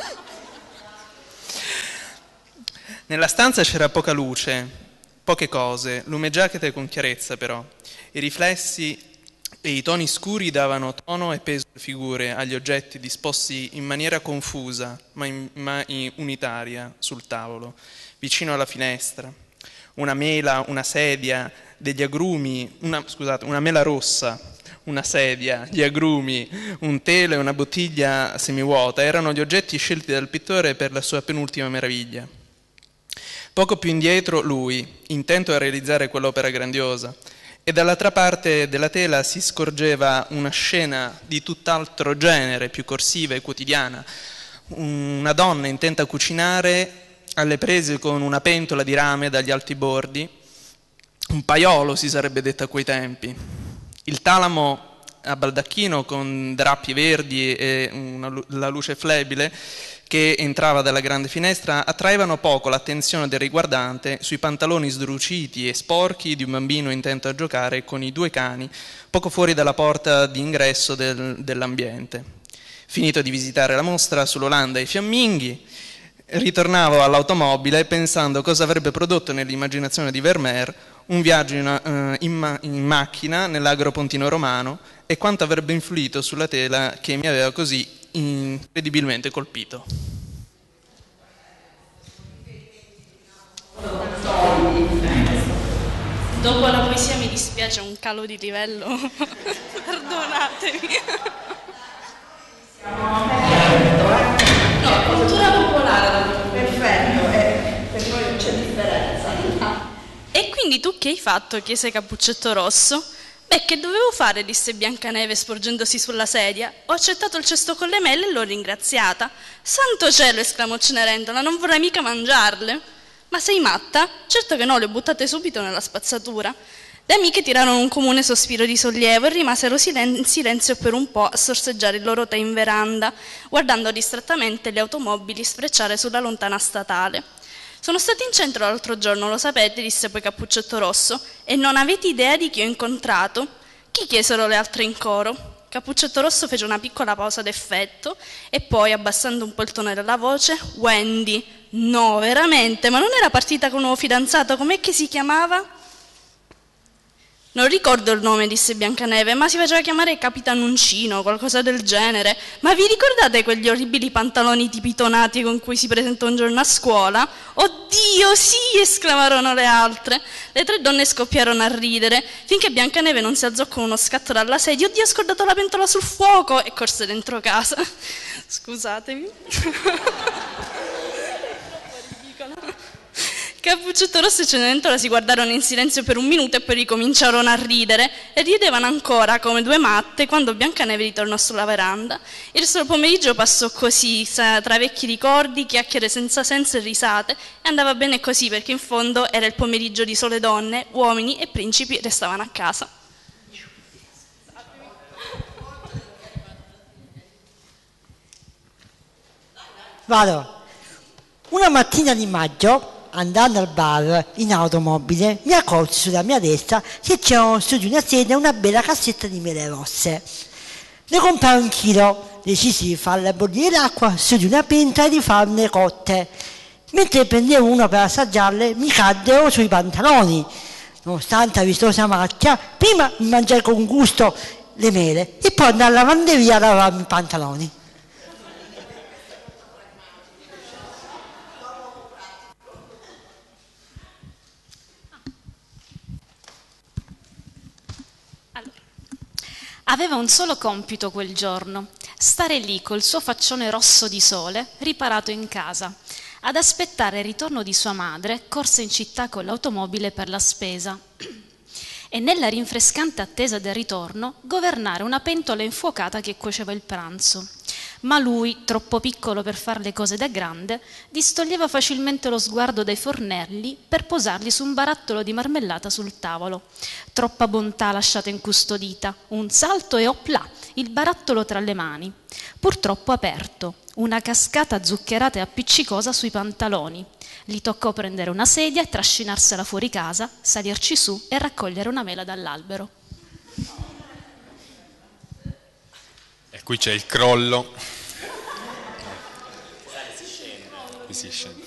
Nella stanza c'era poca luce, poche cose, lume giacchete con chiarezza però. I riflessi e i toni scuri davano tono e peso alle figure, agli oggetti disposti in maniera confusa ma, in, ma in unitaria sul tavolo, vicino alla finestra. Una mela, una sedia, degli agrumi, una, scusate, una mela rossa, una sedia, gli agrumi, un telo e una bottiglia semivuota erano gli oggetti scelti dal pittore per la sua penultima meraviglia. Poco più indietro lui, intento a realizzare quell'opera grandiosa, e dall'altra parte della tela si scorgeva una scena di tutt'altro genere, più corsiva e quotidiana. Una donna intenta a cucinare, alle prese con una pentola di rame dagli alti bordi, un paiolo si sarebbe detto a quei tempi. Il talamo a baldacchino con drappi verdi e una, la luce flebile che entrava dalla grande finestra attraevano poco l'attenzione del riguardante sui pantaloni sdruciti e sporchi di un bambino intento a giocare con i due cani poco fuori dalla porta d'ingresso del, dell'ambiente. Finito di visitare la mostra sull'Olanda e i fiamminghi, ritornavo all'automobile pensando cosa avrebbe prodotto nell'immaginazione di Vermeer un viaggio in, uh, in, ma- in macchina nell'agropontino romano e quanto avrebbe influito sulla tela che mi aveva così incredibilmente colpito. Dopo la poesia mi dispiace un calo di livello, perdonatemi. No, cultura popolare, perfetto, eh, per noi non c'è differenza. E quindi tu che hai fatto? Chiese Cappuccetto Rosso. Beh, che dovevo fare? Disse Biancaneve sporgendosi sulla sedia. Ho accettato il cesto con le mele e l'ho ringraziata. Santo cielo, esclamò Cenerentola, non vorrei mica mangiarle. Ma sei matta? Certo che no, le ho buttate subito nella spazzatura. Le amiche tirarono un comune sospiro di sollievo e rimasero silen- in silenzio per un po' a sorseggiare il loro tè in veranda, guardando distrattamente le automobili sfrecciare sulla lontana statale. Sono stati in centro l'altro giorno, lo sapete, disse poi Cappuccetto Rosso, e non avete idea di chi ho incontrato? Chi? Chiesero le altre in coro. Cappuccetto Rosso fece una piccola pausa d'effetto e poi, abbassando un po' il tono della voce, Wendy. No, veramente, ma non era partita con un nuovo fidanzato, com'è che si chiamava? Non ricordo il nome, disse Biancaneve, ma si faceva chiamare Capitanuncino, qualcosa del genere. Ma vi ricordate quegli orribili pantaloni tipitonati con cui si presentò un giorno a scuola? Oddio, sì, esclamarono le altre. Le tre donne scoppiarono a ridere, finché Biancaneve non si alzò con uno scatto dalla sedia. Oddio, ho scordato la pentola sul fuoco! E corse dentro casa. Scusatemi. Cappuccetto Rosso e Cenerentola si guardarono in silenzio per un minuto e poi ricominciarono a ridere e ridevano ancora come due matte quando Biancaneve ritornò sulla veranda. Il suo pomeriggio passò così, tra vecchi ricordi, chiacchiere senza senso e risate, e andava bene così perché in fondo era il pomeriggio di sole donne, uomini e principi restavano a casa. Vado. Una mattina di maggio, andando al bar in automobile, mi accorsi sulla mia destra che c'era su di una sedia una bella cassetta di mele rosse. Ne comprai un chilo, decisi di farle bollire l'acqua su di una pentola e di farne cotte. Mentre prendevo una per assaggiarle, mi caddero sui pantaloni. Nonostante la vistosa macchia, prima mi mangiai con gusto le mele e poi andai alla lavanderia a lavarmi i pantaloni. Aveva un solo compito quel giorno, stare lì col suo faccione rosso di sole, riparato in casa. Ad aspettare il ritorno di sua madre, corse in città con l'automobile per la spesa e nella rinfrescante attesa del ritorno governare una pentola infuocata che cuoceva il pranzo. Ma lui, troppo piccolo per fare le cose da grande, distoglieva facilmente lo sguardo dai fornelli per posarli su un barattolo di marmellata sul tavolo. Troppa bontà lasciata incustodita, un salto e oplà, il barattolo tra le mani. Purtroppo aperto, una cascata zuccherata e appiccicosa sui pantaloni. Gli toccò prendere una sedia e trascinarsela fuori casa, salirci su e raccogliere una mela dall'albero. Qui c'è il crollo. Si scende.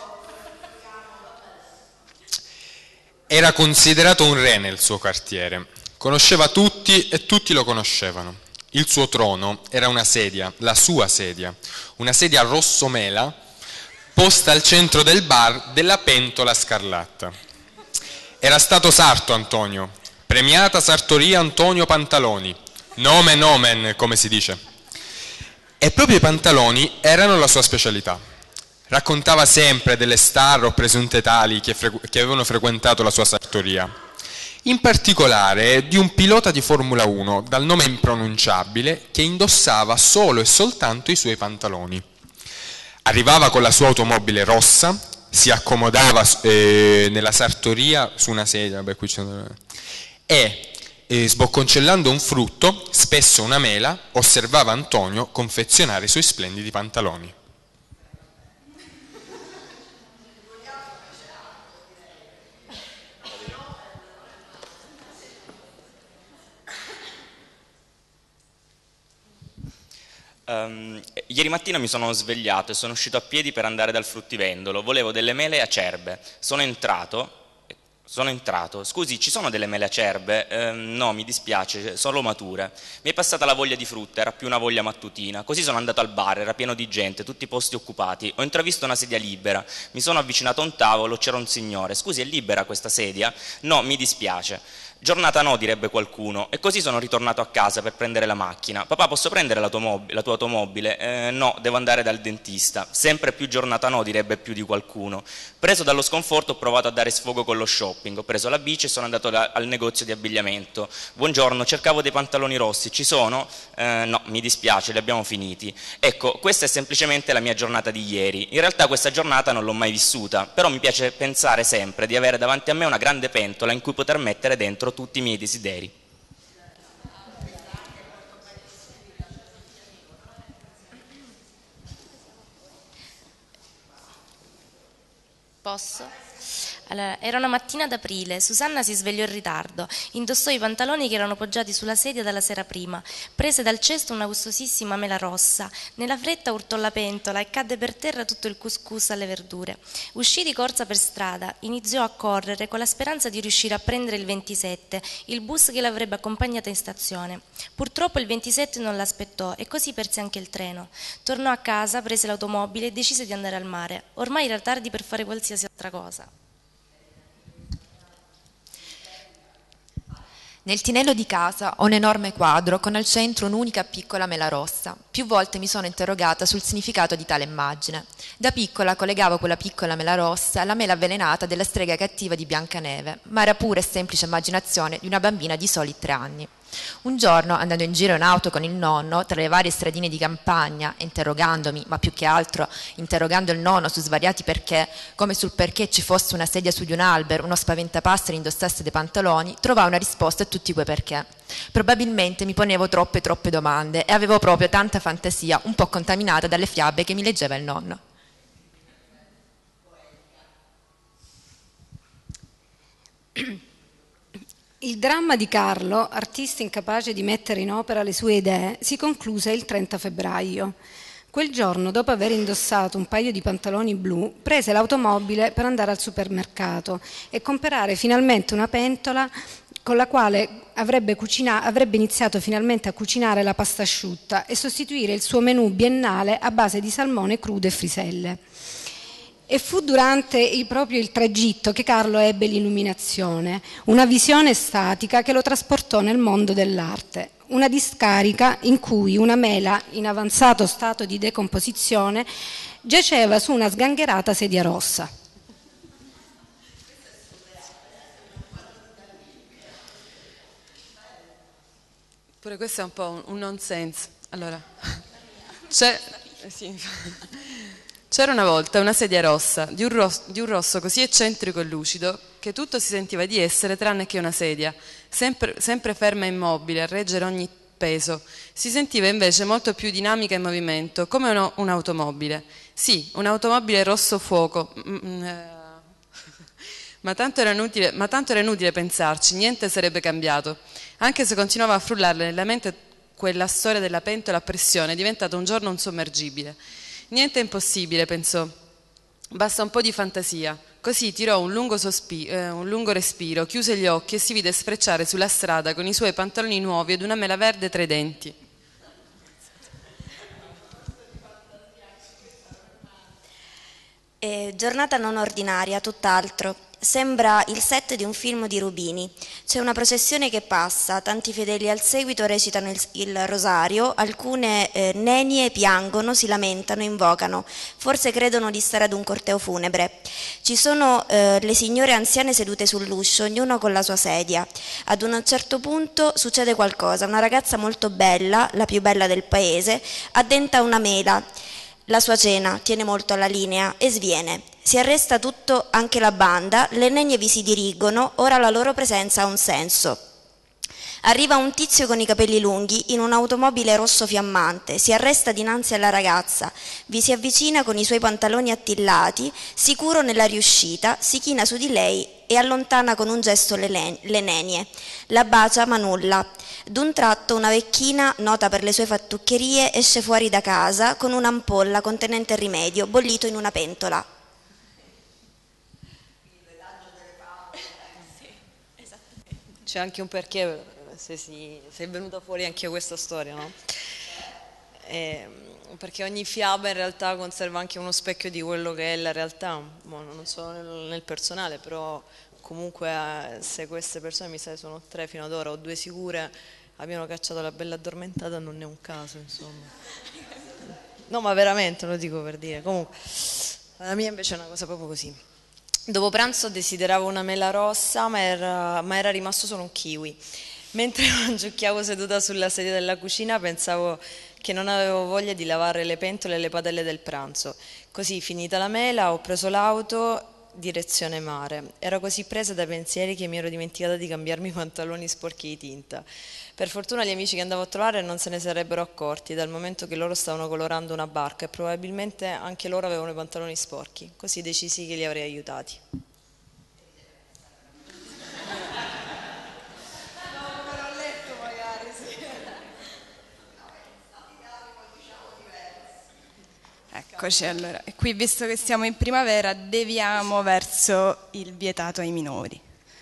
Era considerato un re nel suo quartiere, conosceva tutti e tutti lo conoscevano. Il suo trono era una sedia, la sua sedia, una sedia rosso mela posta al centro del bar della Pentola Scarlatta. Era stato sarto Antonio, premiata sartoria Antonio Pantaloni, nomen omen come si dice, e proprio i pantaloni erano la sua specialità. Raccontava sempre delle star o presunte tali che, frequ- che avevano frequentato la sua sartoria. In particolare di un pilota di Formula uno dal nome impronunciabile che indossava solo e soltanto i suoi pantaloni. Arrivava con la sua automobile rossa, si accomodava eh, nella sartoria su una sedia vabbè, qui c'è... e eh, sbocconcellando un frutto, spesso una mela, osservava Antonio confezionare i suoi splendidi pantaloni. Um, ieri mattina mi sono svegliato e sono uscito a piedi per andare dal fruttivendolo, volevo delle mele acerbe, sono entrato, sono entrato, scusi ci sono delle mele acerbe? Eh, no mi dispiace, solo mature, mi è passata la voglia di frutta, era più una voglia mattutina, così sono andato al bar, era pieno di gente, tutti i posti occupati, ho intravisto una sedia libera, mi sono avvicinato a un tavolo, c'era un signore, scusi è libera questa sedia? No mi dispiace. Giornata no, direbbe qualcuno, e così sono ritornato a casa per prendere la macchina. Papà, posso prendere la tua, la tua automobile? Eh, no, devo andare dal dentista. Sempre più giornata no, direbbe più di qualcuno. Preso dallo sconforto ho provato a dare sfogo con lo shopping. Ho preso la bici e sono andato da, al negozio di abbigliamento. Buongiorno, cercavo dei pantaloni rossi, ci sono? Eh, no, mi dispiace, li abbiamo finiti. Ecco, questa è semplicemente la mia giornata di ieri. In realtà questa giornata non l'ho mai vissuta, però mi piace pensare sempre di avere davanti a me una grande pentola in cui poter mettere dentro tutti i miei desideri. Posso? Allora, era una mattina d'aprile, Susanna si svegliò in ritardo, indossò i pantaloni che erano poggiati sulla sedia dalla sera prima, prese dal cesto una gustosissima mela rossa, nella fretta urtò la pentola e cadde per terra tutto il couscous alle verdure. Uscì di corsa per strada, iniziò a correre con la speranza di riuscire a prendere il ventisette, il bus che l'avrebbe accompagnata in stazione. Purtroppo il ventisette non l'aspettò e così perse anche il treno. Tornò a casa, prese l'automobile e decise di andare al mare. Ormai era tardi per fare qualsiasi altra cosa. Nel tinello di casa ho un enorme quadro con al centro un'unica piccola mela rossa. Più volte mi sono interrogata sul significato di tale immagine. Da piccola collegavo quella piccola mela rossa alla mela avvelenata della strega cattiva di Biancaneve, ma era pura e semplice immaginazione di una bambina di soli tre anni. Un giorno, andando in giro in auto con il nonno, tra le varie stradine di campagna, interrogandomi, ma più che altro interrogando il nonno su svariati perché, come sul perché ci fosse una sedia su di un albero, uno spaventapasseri indossasse dei pantaloni, trovavo una risposta a tutti quei perché. Probabilmente mi ponevo troppe troppe domande e avevo proprio tanta fantasia, un po' contaminata dalle fiabe che mi leggeva il nonno. Il dramma di Carlo, artista incapace di mettere in opera le sue idee, si concluse il trenta febbraio. Quel giorno, dopo aver indossato un paio di pantaloni blu, prese l'automobile per andare al supermercato e comprare finalmente una pentola con la quale avrebbe, cucina- avrebbe iniziato finalmente a cucinare la pasta asciutta e sostituire il suo menù biennale a base di salmone crudo e friselle. E fu durante il, proprio il tragitto che Carlo ebbe l'illuminazione, una visione statica che lo trasportò nel mondo dell'arte, una discarica in cui una mela in avanzato stato di decomposizione giaceva su una sgangherata sedia rossa. Pure questo è un po' un, un nonsense. Allora, c'è... Eh sì. C'era una volta una sedia rossa, di un, rosso, di un rosso così eccentrico e lucido che tutto si sentiva di essere tranne che una sedia, sempre, sempre ferma e immobile a reggere ogni peso. Si sentiva invece molto più dinamica e in movimento, come uno, un'automobile. Sì, un'automobile rosso fuoco. Mm, eh. Ma tanto era inutile, ma tanto era inutile pensarci, niente sarebbe cambiato. Anche se continuava a frullarle nella mente quella storia della pentola a pressione, è diventata un giorno un sommergibile. Niente è impossibile, pensò. Basta un po' di fantasia. Così tirò un lungo, sospi- eh, un lungo respiro, chiuse gli occhi e si vide sfrecciare sulla strada con i suoi pantaloni nuovi ed una mela verde tra i denti. Eh, giornata non ordinaria, tutt'altro. Sembra il set di un film di Rubini. C'è una processione che passa, tanti fedeli al seguito recitano il, il rosario, alcune eh, nenie piangono, si lamentano, invocano, forse credono di stare ad un corteo funebre. Ci sono eh, le signore anziane sedute sull'uscio, ognuno con la sua sedia. Ad un certo punto succede qualcosa, una ragazza molto bella, la più bella del paese, addenta una mela. La sua cena tiene molto alla linea e sviene. Si arresta tutto, anche la banda, le nenie vi si dirigono, ora la loro presenza ha un senso. Arriva un tizio con i capelli lunghi in un'automobile rosso fiammante, si arresta dinanzi alla ragazza, vi si avvicina con i suoi pantaloni attillati, sicuro nella riuscita, si china su di lei e allontana con un gesto le, len- le nenie. La bacia ma nulla. D'un tratto una vecchina, nota per le sue fattuccherie, esce fuori da casa con un'ampolla contenente il rimedio, bollito in una pentola. C'è anche un perché se, si, se è venuta fuori anche questa storia, no? E, perché ogni fiaba in realtà conserva anche uno specchio di quello che è la realtà, non solo nel, nel personale, però comunque eh, se queste persone, mi sa sono tre fino ad ora o due sicure, abbiano cacciato la bella addormentata, non è un caso, insomma. No, ma veramente lo dico per dire. Comunque la mia invece è una cosa proprio così. Dopo pranzo desideravo una mela rossa, ma era, ma era rimasto solo un kiwi. Mentre mangiucchiavo seduta sulla sedia della cucina pensavo che non avevo voglia di lavare le pentole e le padelle del pranzo. Così, finita la mela, ho preso l'auto direzione mare. Ero così presa dai pensieri che mi ero dimenticata di cambiarmi i pantaloni sporchi di tinta. Per fortuna gli amici che andavo a trovare non se ne sarebbero accorti, dal momento che loro stavano colorando una barca e probabilmente anche loro avevano i pantaloni sporchi. Così decisi che li avrei aiutati. Eccoci, allora, e qui visto che siamo in primavera deviamo verso il vietato ai minori.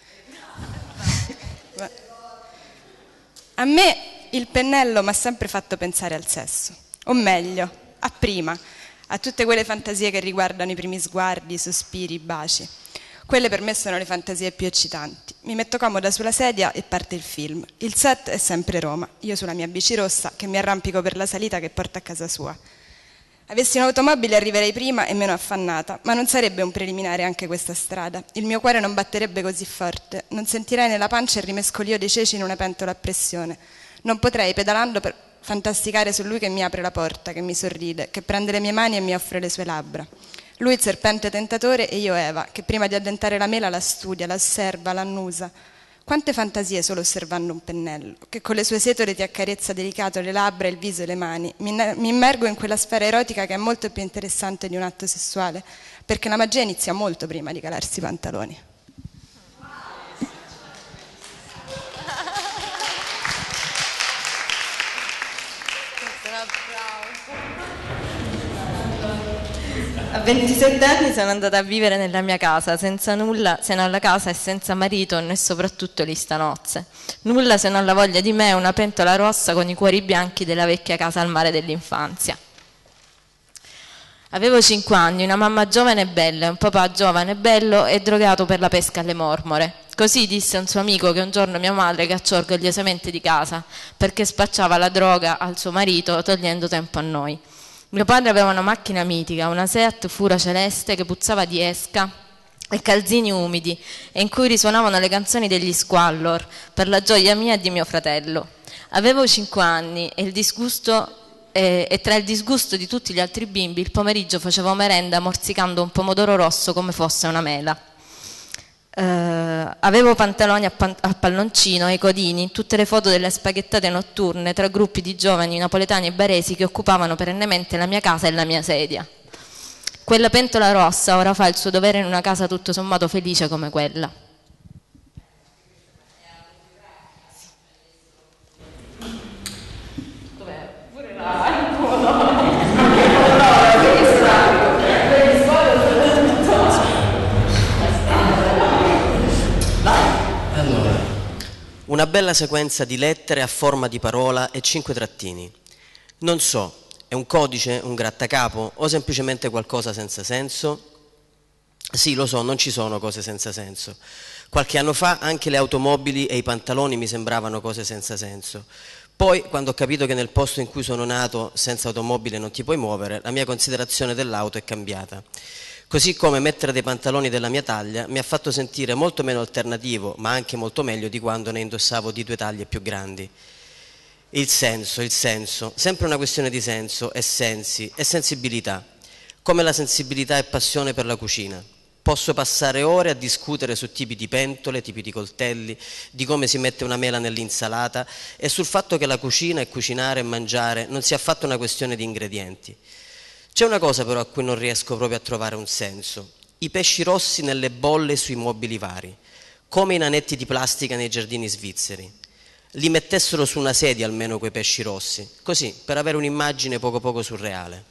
A me il pennello mi ha sempre fatto pensare al sesso, o meglio, a prima, a tutte quelle fantasie che riguardano i primi sguardi, i sospiri, i baci. Quelle per me sono le fantasie più eccitanti. Mi metto comoda sulla sedia e parte il film. Il set è sempre Roma, io sulla mia bici rossa che mi arrampico per la salita che porta a casa sua. Avessi un'automobile arriverei prima e meno affannata, ma non sarebbe un preliminare anche questa strada. Il mio cuore non batterebbe così forte, non sentirei nella pancia il rimescolio dei ceci in una pentola a pressione. Non potrei, pedalando, per fantasticare su lui che mi apre la porta, che mi sorride, che prende le mie mani e mi offre le sue labbra. Lui il serpente tentatore e io Eva, che prima di addentare la mela la studia, la osserva, la annusa. Quante fantasie solo osservando un pennello, che con le sue setole ti accarezza delicato le labbra, il viso e le mani. Mi, mi immergo in quella sfera erotica che è molto più interessante di un atto sessuale, perché la magia inizia molto prima di calarsi i pantaloni. A ventisette anni sono andata a vivere nella mia casa, senza nulla se non la casa e senza marito e soprattutto lista nozze. Nulla se non la voglia di me, una pentola rossa con i cuori bianchi della vecchia casa al mare dell'infanzia. Avevo cinque anni, una mamma giovane e bella, un papà giovane e bello e drogato per la pesca alle mormore. Così disse un suo amico che un giorno mia madre cacciò orgogliosamente di casa perché spacciava la droga al suo marito togliendo tempo a noi. Mio padre aveva una macchina mitica, una Seat Fura celeste che puzzava di esca e calzini umidi e in cui risuonavano le canzoni degli Squallor per la gioia mia e di mio fratello. Avevo cinque anni e, il disgusto, eh, e tra il disgusto di tutti gli altri bimbi il pomeriggio facevo merenda morsicando un pomodoro rosso come fosse una mela. Uh, avevo pantaloni a, pan- a palloncino e codini, tutte le foto delle spaghettate notturne tra gruppi di giovani napoletani e baresi che occupavano perennemente la mia casa e la mia sedia. Quella pentola rossa ora fa il suo dovere in una casa tutto sommato felice come quella. una bella sequenza di lettere a forma di parola e cinque trattini. Non so, è un codice, un grattacapo o semplicemente qualcosa senza senso? Sì, lo so, non ci sono cose senza senso. Qualche anno fa anche le automobili e i pantaloni mi sembravano cose senza senso. Poi, quando ho capito che nel posto in cui sono nato senza automobile non ti puoi muovere, la mia considerazione dell'auto è cambiata. Così come mettere dei pantaloni della mia taglia mi ha fatto sentire molto meno alternativo, ma anche molto meglio di quando ne indossavo di due taglie più grandi. Il senso, il senso, sempre una questione di senso e sensi e sensibilità, come la sensibilità e passione per la cucina. Posso passare ore a discutere su tipi di pentole, tipi di coltelli, di come si mette una mela nell'insalata e sul fatto che la cucina e cucinare e mangiare non sia affatto una questione di ingredienti. C'è una cosa però a cui non riesco proprio a trovare un senso: i pesci rossi nelle bolle sui mobili vari, come i nanetti di plastica nei giardini svizzeri. Li mettessero su una sedia almeno quei pesci rossi, così, per avere un'immagine poco poco surreale.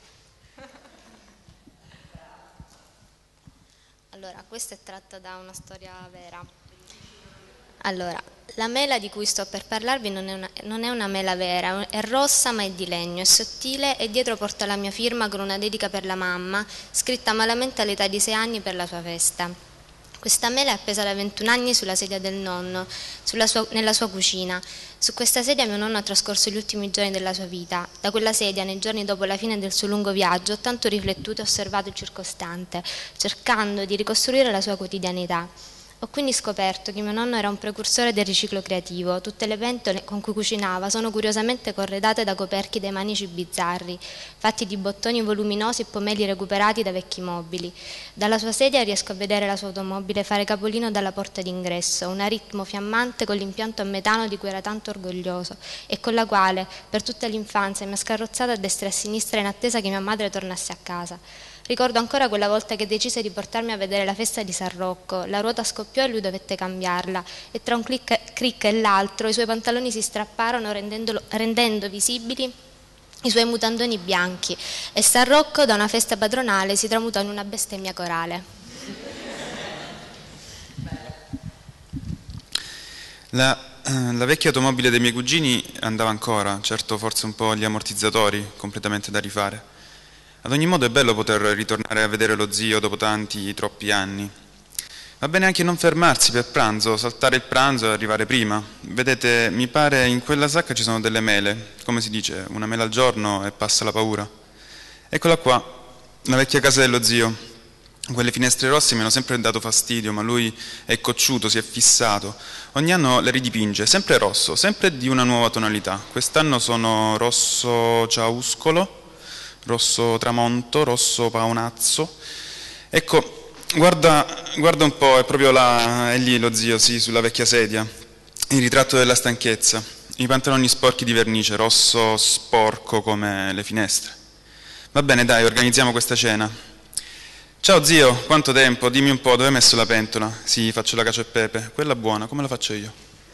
Allora, questa è tratta da una storia vera. Allora, la mela di cui sto per parlarvi non è una, non è una mela vera, è rossa ma è di legno, è sottile e dietro porta la mia firma con una dedica per la mamma, scritta malamente all'età di sei anni per la sua festa. Questa mela è appesa da ventuno anni sulla sedia del nonno, sulla sua, nella sua cucina. Su questa sedia mio nonno ha trascorso gli ultimi giorni della sua vita. Da quella sedia, nei giorni dopo la fine del suo lungo viaggio, ho tanto riflettuto e osservato il circostante, cercando di ricostruire la sua quotidianità. Ho quindi scoperto che mio nonno era un precursore del riciclo creativo. Tutte le pentole con cui cucinava sono curiosamente corredate da coperchi dai manici bizzarri, fatti di bottoni voluminosi e pomeli recuperati da vecchi mobili. Dalla sua sedia riesco a vedere la sua automobile fare capolino dalla porta d'ingresso, una ritmo fiammante con l'impianto a metano di cui era tanto orgoglioso e con la quale per tutta l'infanzia mi ha scarrozzato a destra e a sinistra in attesa che mia madre tornasse a casa. Ricordo ancora quella volta che decise di portarmi a vedere la festa di San Rocco. La ruota scoppiò e lui dovette cambiarla e tra un clic, clic e l'altro i suoi pantaloni si strapparono rendendo visibili i suoi mutandoni bianchi e San Rocco da una festa padronale si tramutò in una bestemmia corale. La, la vecchia automobile dei miei cugini andava ancora, certo forse un po' gli ammortizzatori completamente da rifare. Ad ogni modo è bello poter ritornare a vedere lo zio dopo tanti, troppi anni. Va bene anche non fermarsi per pranzo, saltare il pranzo e arrivare prima. Vedete, mi pare in quella sacca ci sono delle mele, come si dice, una mela al giorno e passa la paura. Eccola qua, la vecchia casa dello zio. Quelle finestre rosse mi hanno sempre dato fastidio, ma lui è cocciuto, si è fissato. Ogni anno le ridipinge, sempre rosso, sempre di una nuova tonalità. Quest'anno sono rosso ciauscolo, rosso tramonto, rosso paonazzo. Ecco, guarda, guarda un po', è proprio là, è lì lo zio, sì, sulla vecchia sedia, il ritratto della stanchezza, i pantaloni sporchi di vernice, rosso sporco come le finestre. Va bene, dai, organizziamo questa cena. Ciao zio, quanto tempo, dimmi un po', dove hai messo la pentola? Sì, faccio la cacio e pepe, quella buona, come la faccio io?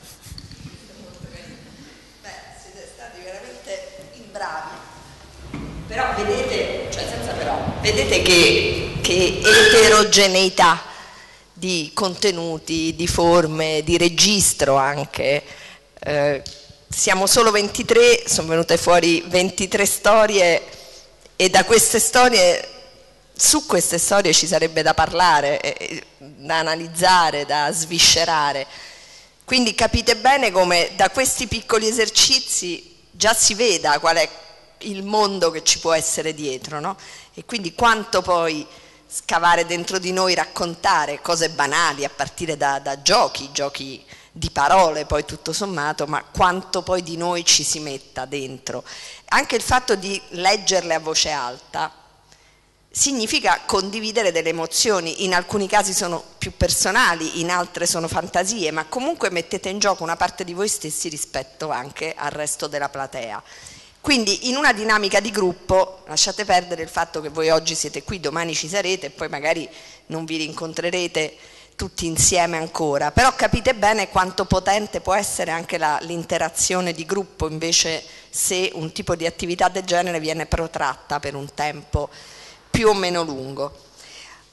Beh, siete stati veramente bravi. Però vedete, cioè senza però, vedete che, che eterogeneità di contenuti, di forme, di registro anche. Eh, siamo solo ventitré, sono venute fuori ventitré storie e da queste storie, su queste storie ci sarebbe da parlare, eh, da analizzare, da sviscerare. Quindi capite bene come da questi piccoli esercizi già si veda qual è il mondo che ci può essere dietro, no? E quindi quanto poi scavare dentro di noi, raccontare cose banali a partire da, da giochi, giochi di parole poi tutto sommato, ma quanto poi di noi ci si metta dentro. Anche il fatto di leggerle a voce alta significa condividere delle emozioni, in alcuni casi sono più personali, in altre sono fantasie, ma comunque mettete in gioco una parte di voi stessi rispetto anche al resto della platea. Quindi in una dinamica di gruppo lasciate perdere il fatto che voi oggi siete qui, domani ci sarete e poi magari non vi rincontrerete tutti insieme ancora, però capite bene quanto potente può essere anche la, l'interazione di gruppo invece se un tipo di attività del genere viene protratta per un tempo più o meno lungo.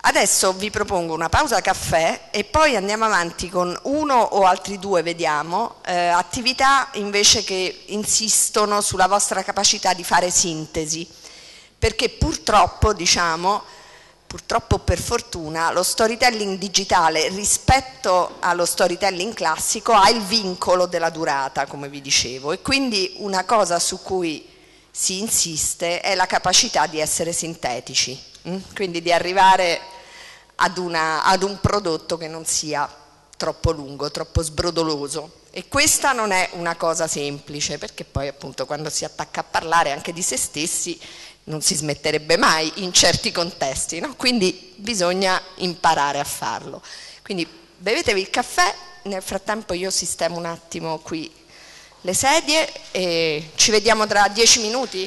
Adesso vi propongo una pausa caffè e poi andiamo avanti con uno o altri due, vediamo, eh, attività invece che insistono sulla vostra capacità di fare sintesi, perché purtroppo, diciamo, purtroppo per fortuna, lo storytelling digitale rispetto allo storytelling classico ha il vincolo della durata, come vi dicevo, e quindi una cosa su cui si insiste è la capacità di essere sintetici, mh? Quindi di arrivare ad, una, ad un prodotto che non sia troppo lungo, troppo sbrodoloso. E questa non è una cosa semplice, perché poi appunto quando si attacca a parlare anche di se stessi non si smetterebbe mai in certi contesti, no? Quindi bisogna imparare a farlo. Quindi bevetevi il caffè, nel frattempo io sistemo un attimo qui le sedie e ci vediamo tra dieci minuti.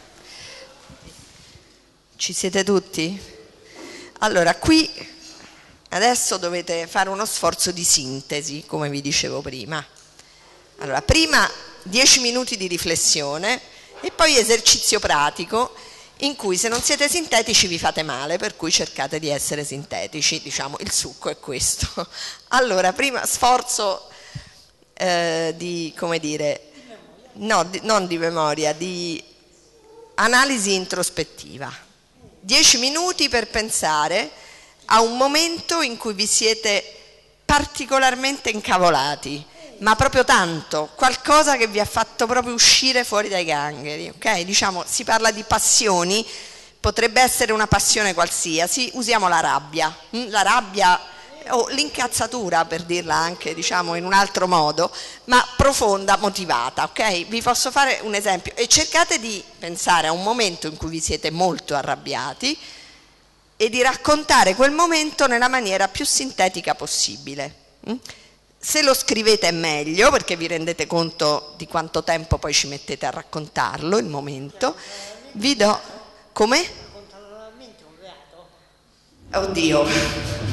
Ci siete tutti? Allora, qui adesso dovete fare uno sforzo di sintesi, come vi dicevo prima. Allora, prima dieci minuti di riflessione e poi esercizio pratico in cui se non siete sintetici vi fate male, per cui cercate di essere sintetici, diciamo, il succo è questo. Allora, prima sforzo eh, di, come dire, no, di, non di memoria, di analisi introspettiva. Dieci minuti per pensare a un momento in cui vi siete particolarmente incavolati, ma proprio tanto, qualcosa che vi ha fatto proprio uscire fuori dai gangheri, ok? Diciamo, si parla di passioni, potrebbe essere una passione qualsiasi, usiamo la rabbia, la rabbia o l'incazzatura, per dirla anche, diciamo, in un altro modo, ma profonda, motivata, ok? Vi posso fare un esempio e cercate di pensare a un momento in cui vi siete molto arrabbiati e di raccontare quel momento nella maniera più sintetica possibile. Se lo scrivete è meglio, perché vi rendete conto di quanto tempo poi ci mettete a raccontarlo, il momento. Vi do... Come? Oddio.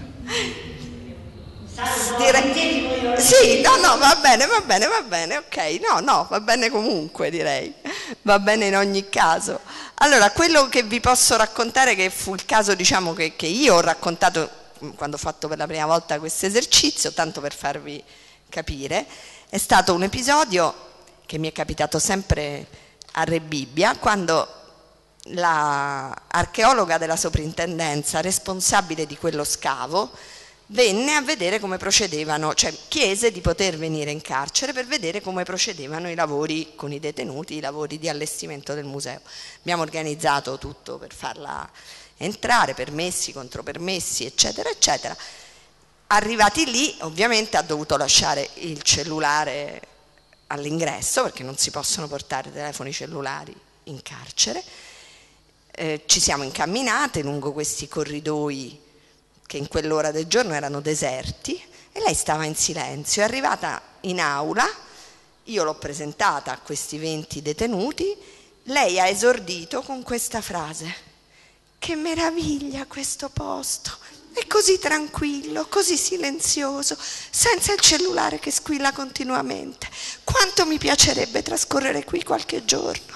Direi... Sì, no, no, va bene, va bene, va bene, ok, no, no, va bene comunque, direi, va bene in ogni caso. Allora, quello che vi posso raccontare, che fu il caso, diciamo, che, che io ho raccontato quando ho fatto per la prima volta questo esercizio, tanto per farvi capire, è stato un episodio che mi è capitato sempre a Re Bibbia, quando l'archeologa della soprintendenza responsabile di quello scavo venne a vedere come procedevano, cioè chiese di poter venire in carcere per vedere come procedevano i lavori con i detenuti, i lavori di allestimento del museo. Abbiamo organizzato tutto per farla entrare, permessi, contropermessi, eccetera, eccetera. Arrivati lì, ovviamente ha dovuto lasciare il cellulare all'ingresso, perché non si possono portare telefoni cellulari in carcere. Eh, ci siamo incamminate lungo questi corridoi che in quell'ora del giorno erano deserti, e lei stava in silenzio. È arrivata in aula, io l'ho presentata a questi venti detenuti, lei ha esordito con questa frase: che meraviglia questo posto, è così tranquillo, così silenzioso, senza il cellulare che squilla continuamente, quanto mi piacerebbe trascorrere qui qualche giorno.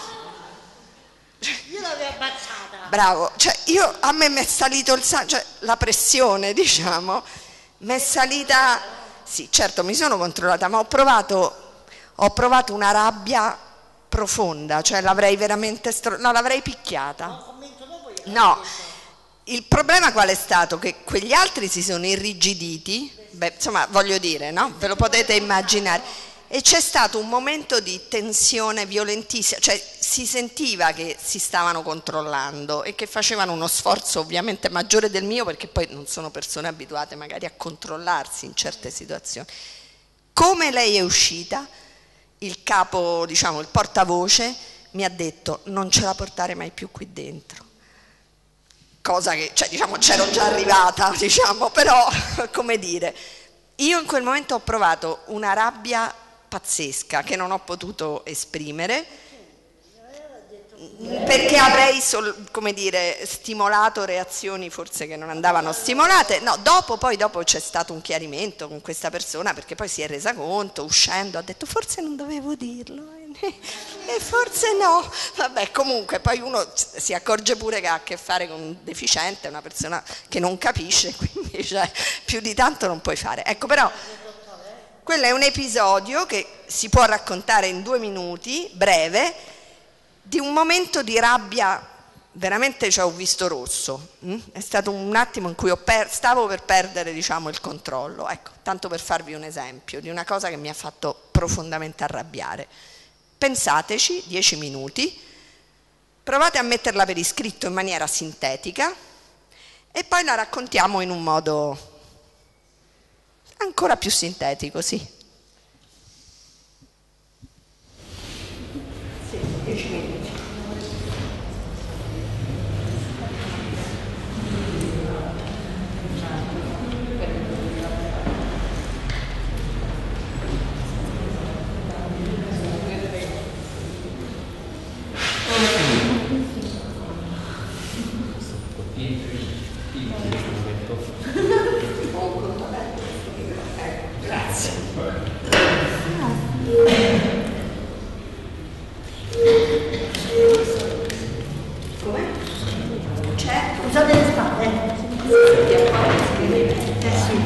Io l'avevo abbassata. Bravo, cioè io, a me mi è salito il sangue, cioè la pressione, diciamo, mi è salita, sì, certo mi sono controllata, ma ho provato, ho provato una rabbia profonda, cioè l'avrei veramente, stro- no, l'avrei picchiata. No, il problema qual è stato? Che quegli altri si sono irrigiditi, beh, insomma, voglio dire, no? Ve lo potete immaginare. E c'è stato un momento di tensione violentissima, cioè si sentiva che si stavano controllando e che facevano uno sforzo ovviamente maggiore del mio, perché poi non sono persone abituate magari a controllarsi in certe situazioni. Come lei è uscita, il capo, diciamo, il portavoce mi ha detto: non ce la portare mai più qui dentro. Cosa che, cioè, diciamo, c'ero già arrivata, diciamo, però, come dire, io in quel momento ho provato una rabbia pazzesca che non ho potuto esprimere, perché avrei, sol, come dire, stimolato reazioni forse che non andavano stimolate. No, dopo, poi dopo c'è stato un chiarimento con questa persona, perché poi si è resa conto, uscendo, ha detto: forse non dovevo dirlo, E forse no, vabbè, comunque poi uno si accorge pure che ha a che fare con un deficiente, una persona che non capisce, quindi cioè, più di tanto non puoi fare. Ecco, però quello è un episodio che si può raccontare in due minuti, breve, di un momento di rabbia, veramente cioè, ho visto rosso, hm? È stato un attimo in cui ho per, stavo per perdere, diciamo, il controllo, ecco, tanto per farvi un esempio di una cosa che mi ha fatto profondamente arrabbiare. Pensateci, dieci minuti, provate a metterla per iscritto in maniera sintetica e poi la raccontiamo in un modo ancora più sintetico, sì. Sì, dieci minuti. Grazie. Come? C'è? Usate le spalle. Eh sì.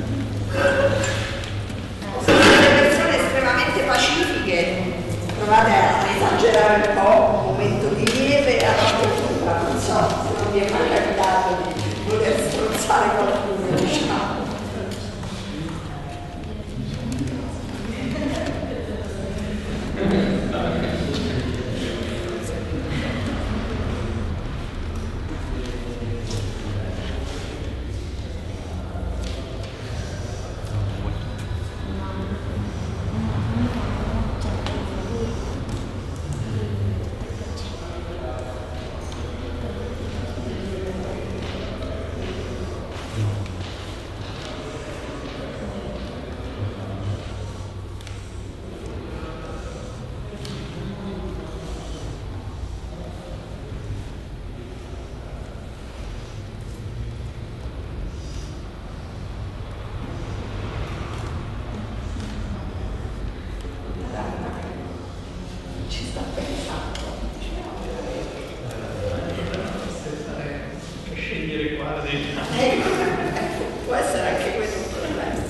Siete persone estremamente pacifiche, provate a esagerare un po', un momento di lieve e allora non so se non vi è mai capitato di voler strozzare qualcuno, diciamo. Può essere anche questo un problema.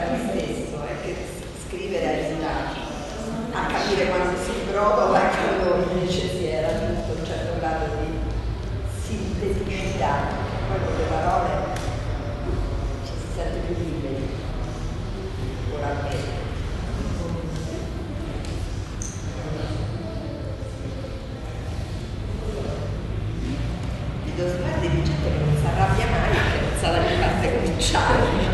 te stesso, è che scrivere aiuta a capire quando si brodola e quando invece si era giusto un certo grado di sinteticità, poi con le parole ci si sente più liberi, oralmente. Vedo sguardi di gente che non si arrabbia mai e che non sa da che parte cominciare.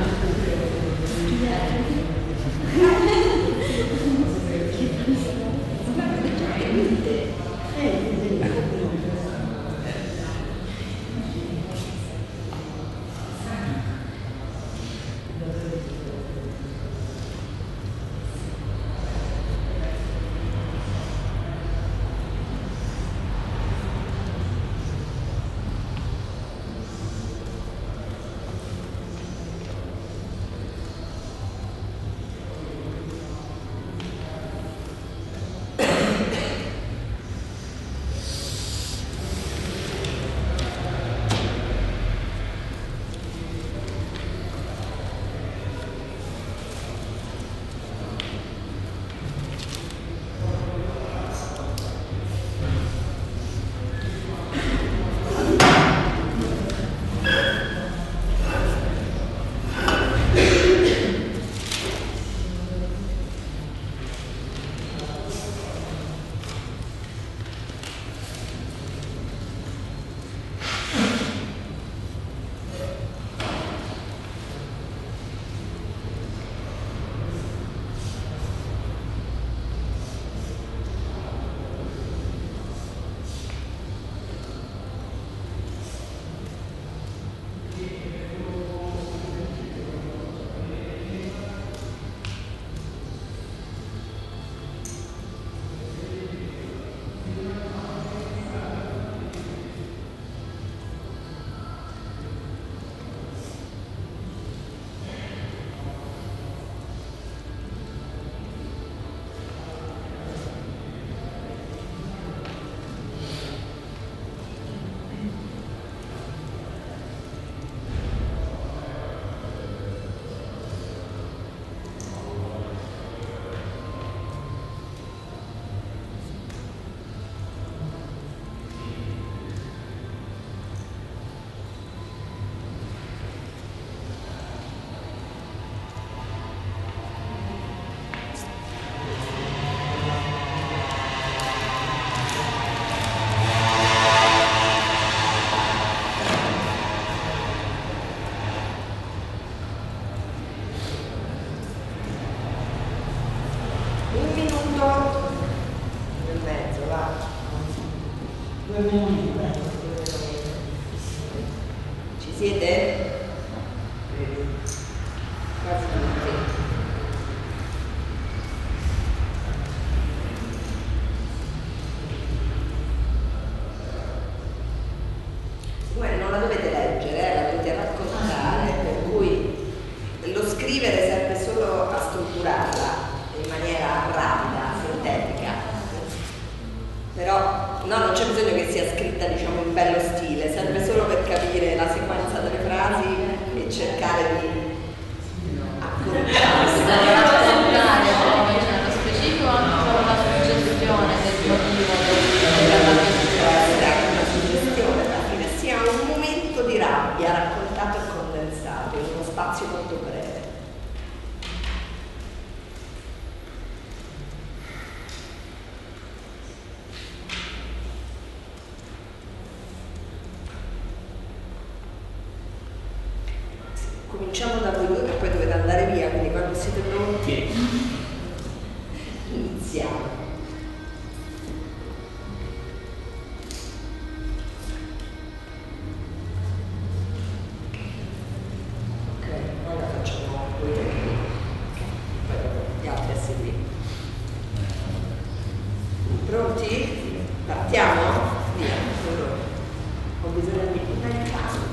Ci siete? Quasi tutti. Siccome non la dovete leggere, eh, la dovete raccontare, per cui lo scrivere serve solo a strutturarla in maniera rapida, sintetica. Però no, non c'è bisogno che sia scritta, diciamo, in bello stile, serve solo per capire la sequenza delle frasi e cercare di accorciarsi. Nello specifico anche solo la suggestione del motivo della una suggestione, alla fine sia un momento di rabbia raccontato e condensato in uno spazio molto breve. Cominciamo da voi due che poi dovete andare via, quindi quando siete pronti iniziamo. Ok, ora facciamo voi tre, poi gli altri a seguire. Pronti? Partiamo? Via, allora. Ho bisogno di un elefante.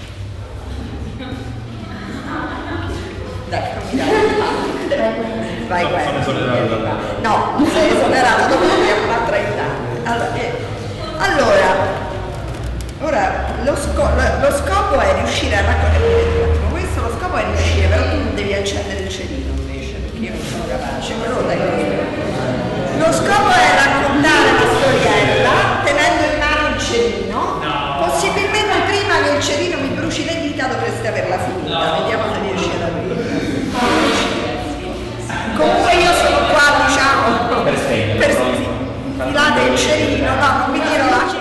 Dai, non mi dai l'elefante. Vai, vai. No, sei esonerato, dopo abbiamo un'altra aiutante. Allora, eh, allora, ora lo, sco- lo scopo è riuscire a raccogliere questo, lo scopo puoi riuscire, però tu non devi accendere il cerino invece, perché io non sono capace, però lo dai così. Lo scopo è raccontare la storiella tenendo in mano il cerino, possibilmente prima che il cerino mi bruci le dita dovreste averla finita, vediamo se riesci ad aprire. Comunque io sono qua, diciamo, per filate il cerino, no, non mi tiro l'acqua.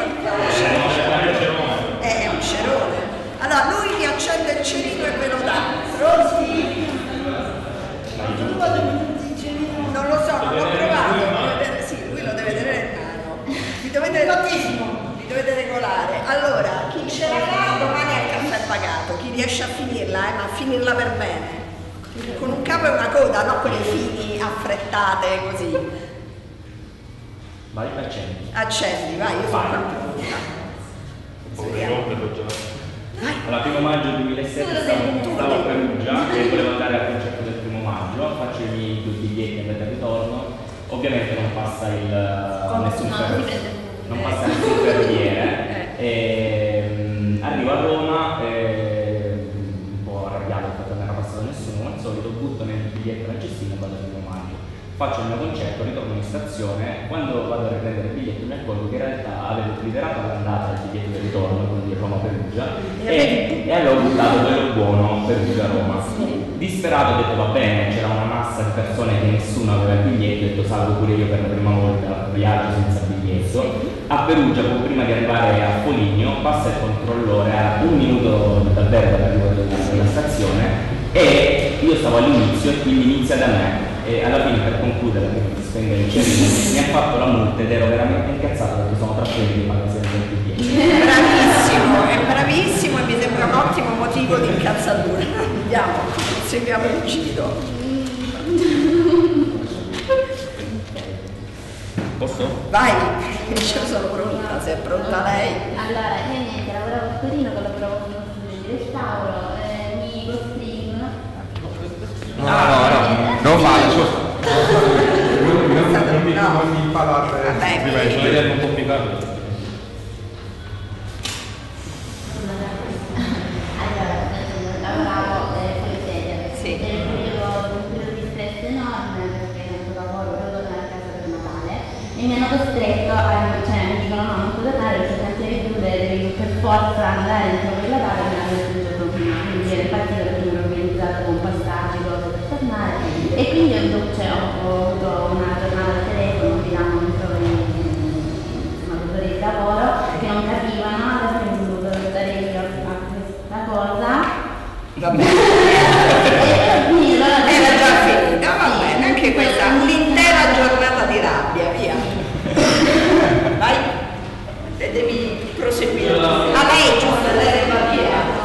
È un cerone. Allora lui vi accende il cerino e ve lo dà. Rosy? Non lo so, non l'ho provato. Sì, lui lo deve tenere in mano. Vi dovete, vi dovete regolare. Allora, chi ce l'ha là domani ha il caffè pagato. Chi riesce a finirla, eh, ma a finirla per bene. Con un capo e una coda, no quelle fini affrettate così. Vai, accendi. Accendi, vai, io sono Allora, primo maggio duemilasette stavo, stavo a Perugia e volevo andare al concerto del primo maggio, faccio i miei due biglietti andata e ritorno, ovviamente non passa il nessun ferroviere, non passa nessun ferroviere, e, arrivo a Roma e, un po' arrabbiato perché non era passato nessuno, come al solito butto nel biglietto nella cestina e vado al primo maggio. Faccio il mio concerto, ritorno in stazione, quando vado a riprendere il biglietto mi accorgo che in realtà avevo liberato all'andata il biglietto del ritorno, quello di Roma-Perugia, e, e avevo buttato quello buono Perugia-Roma. Disperato ho detto va bene, c'era una massa di persone che nessuno aveva il biglietto, ho detto salgo pure io per la prima volta, viaggio senza biglietto. A Perugia, poco prima di arrivare a Foligno, passa il controllore a un minuto davvero dall'arrivo della stazione e io stavo all'inizio e quindi inizia da me. E alla fine, per concludere, per spendere il cerino, mi ha fatto la multa ed ero veramente incazzato perché sono trattenuti di pagare sempre il biglietto. Bravissimo, è bravissimo e mi sembra un ottimo motivo di incazzatura. Andiamo, seguiamo il giro. Posso? Vai, io sono pronta, se è pronta lei. Allora, io niente, lavoravo a Torino, collaboravo con uno studio di restauro, eh, mi costringono. No, no, no, non faccio. Non mi non mi impalare. Vabbè, un po' complicato. Lavoravo eh, fuori sede, sì. Era un periodo, un periodo di stress enorme perché nel lavoro volevo tornare a casa per Natale e mi hanno costretto a, cioè mi dicono no, non puoi tornare perché tanti richiude, devi per forza andare dentro quella data e me l'hanno detto il giorno prima, quindi era partita perché mi ero organizzata con passaggi, cose per tornare e quindi ho, cioè, ho, ho avuto una giornata al telefono, mi danno dentro insomma datori di lavoro che non capivano, alla fine ho dovuto dare io a questa cosa. Va bene. Era già finita, va bene, anche questa un'intera giornata di rabbia, via. Vai, e devi proseguire. A lei, Giulia, lei è barriera.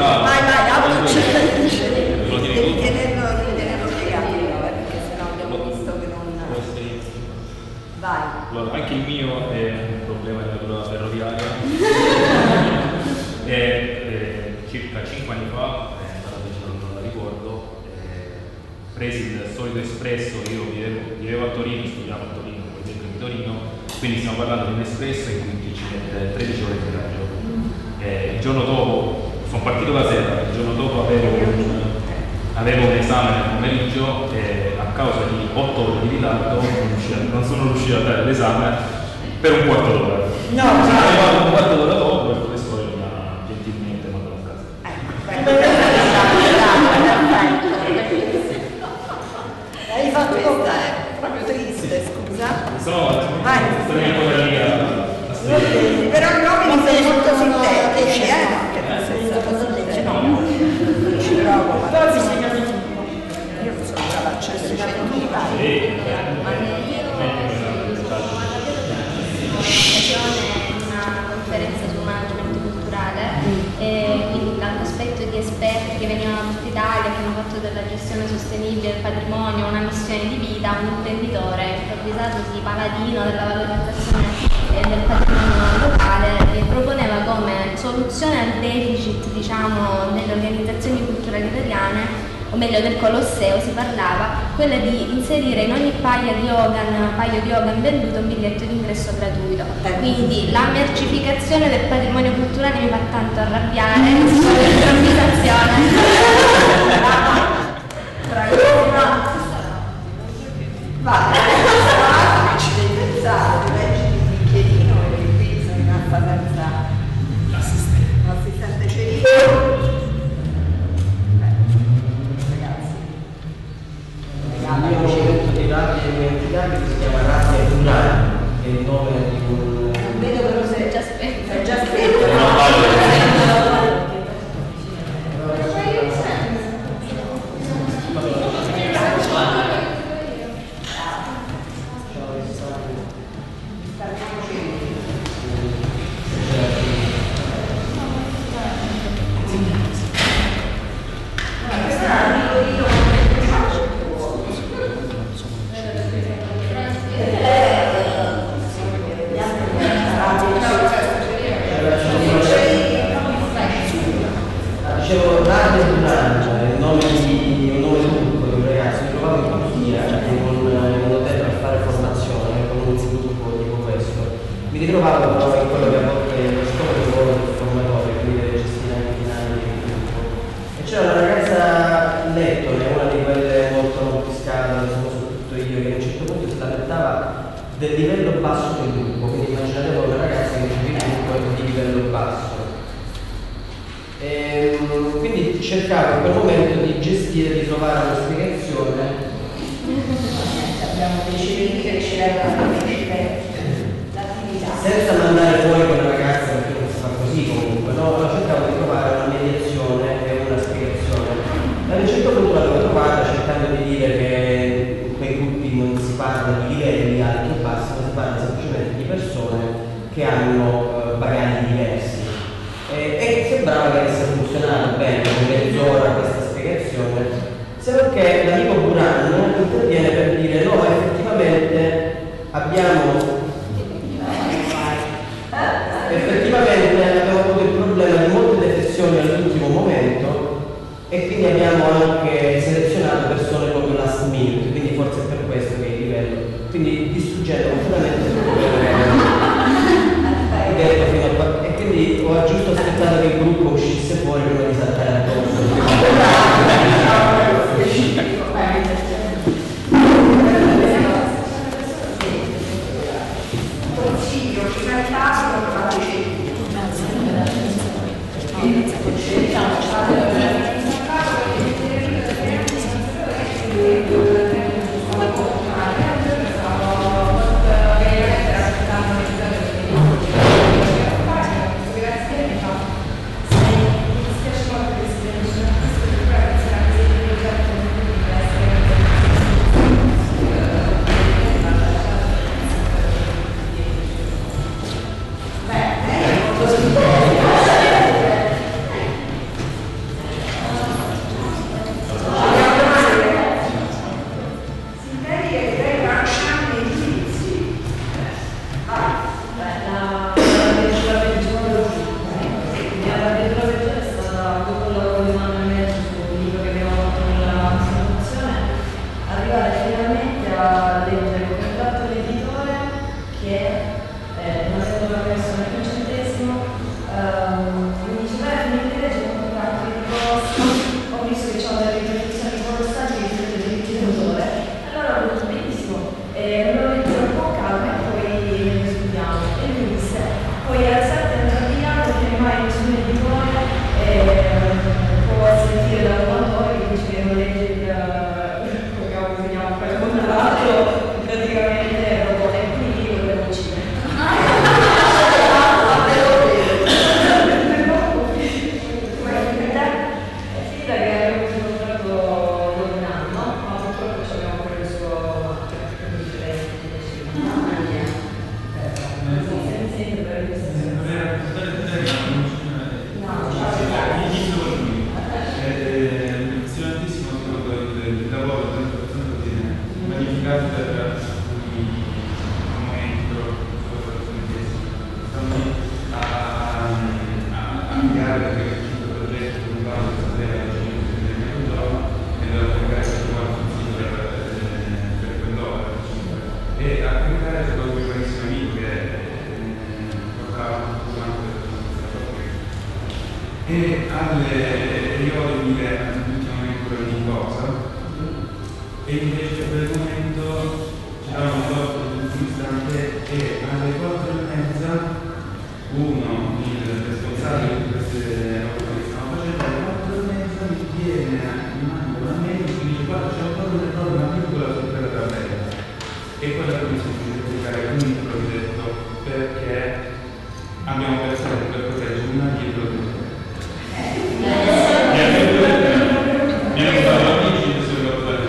Vai, vai, apri il cervello. Lo tieni Devi tu? tenerlo, devi tenerlo piegato, perché sennò abbiamo visto che non... Vai. Allora, anche il mio è un problema di natura ferroviaria. e, eh, circa cinque anni fa, eh, non la ricordo, eh, presi il solito espresso. Io vivevo, vivevo a Torino, studiavo a Torino, poi vengo di Torino, quindi stiamo parlando di un espresso in cui ci mette tredici ore di viaggio. Eh, il giorno dopo, sono partito la sera, il giorno dopo avevo un, avevo un esame nel pomeriggio e a causa di otto ore di ritardo non, riuscì- non sono riuscito a dare l'esame per un quarto d'ora. No, sono no. arrivato un quarto d'ora dopo e il professore mi ha gentilmente mandato a casa. Hai fatto questa è proprio triste, scusa. Sono Vai. sono in povertà. Però i nomi sono molto sintetici, eh? Che nel senso cosa dice? No, non ci provo, ma io non sono brava a accedere una conferenza sul management culturale, e quindi tanto aspetto di esperti che venivano da tutta Italia, che hanno fatto della gestione sostenibile del patrimonio una missione di vita. Un imprenditore improvvisatosi paladino della valorizzazione eh, del patrimonio locale e proponeva come soluzione al deficit, diciamo, delle organizzazioni culturali italiane, o meglio del Colosseo si parlava, quella di inserire in ogni paio di organ, paio di organ venduto un biglietto di ingresso gratuito. Quindi la mercificazione del patrimonio culturale mi fa tanto arrabbiare, questa improvvisazione. Vai, ci devi pensare, leggi il bicchierino perché qui sono rimasta senza l'assistente cerino. Il mio movimento di rabbia indimenticabile si chiama Rabbia Culturale, che è il nome di un... Non vedo però se già spento. Sei già spento. Dicevo, Rabbia Culturale, il nome di un nome turco di un ragazzo, mi trovavo in Turchia in un, in un hotel a fare formazione con un gruppo tipo questo. Mi ritrovavo però in quello che a volte è lo scopo del lavoro del formatore, quindi deve gestire anche i dinamiche di gruppo. E c'era una ragazza lettone, una di quelle molto rompiscate, soprattutto io, che a un certo punto si lamentava del livello basso del gruppo, quindi immaginate una ragazza che vive in un gruppo di livello basso. E, quindi cercavo in quel momento di gestire, di trovare una spiegazione. Abbiamo deciso di crescere l'attività. Senza mandare fuori quella ragazza, perché non si fa così comunque, no? Cercavo di trovare una mediazione e una spiegazione. A un certo punto l'avevo trovata cercando di dire che in quei gruppi non si parla di livelli alti o bassi, ma si parla semplicemente di persone che hanno eh, bagagli diversi. E, e sembrava che avesse funzionato bene, con mezz'ora questa spiegazione, se non che l'amico Buran interviene per dire no, effettivamente abbiamo effettivamente abbiamo avuto il problema di molte defezioni all'ultimo momento e quindi abbiamo anche selezionato persone proprio last minute, quindi forse è per questo che il livello, quindi distruggendo completamente tutto quello che ho detto fino a qua. E quindi ho giusto aspettato che il gruppo uscisse fuori prima di saltare addosso. Consiglio, ci cantate, non fate particolare è stato un mio carissimo amico che portava tutto quanto e alle io devo dire all'ultimo momento di cosa e invece a quel momento c'eravamo dopo un istante e alle quattro e mezza uno, il responsabile di queste opere che stiamo facendo, alle quattro e mezza mi viene, mi manda una mail e mi dice guarda c'è ancora una piccola sul quella tabella e quella che mi sono riuscito a pubblicare un intro ho detto perché abbiamo pensato per proteggere una dietro di noi. Mi hanno fatto amici e sono portati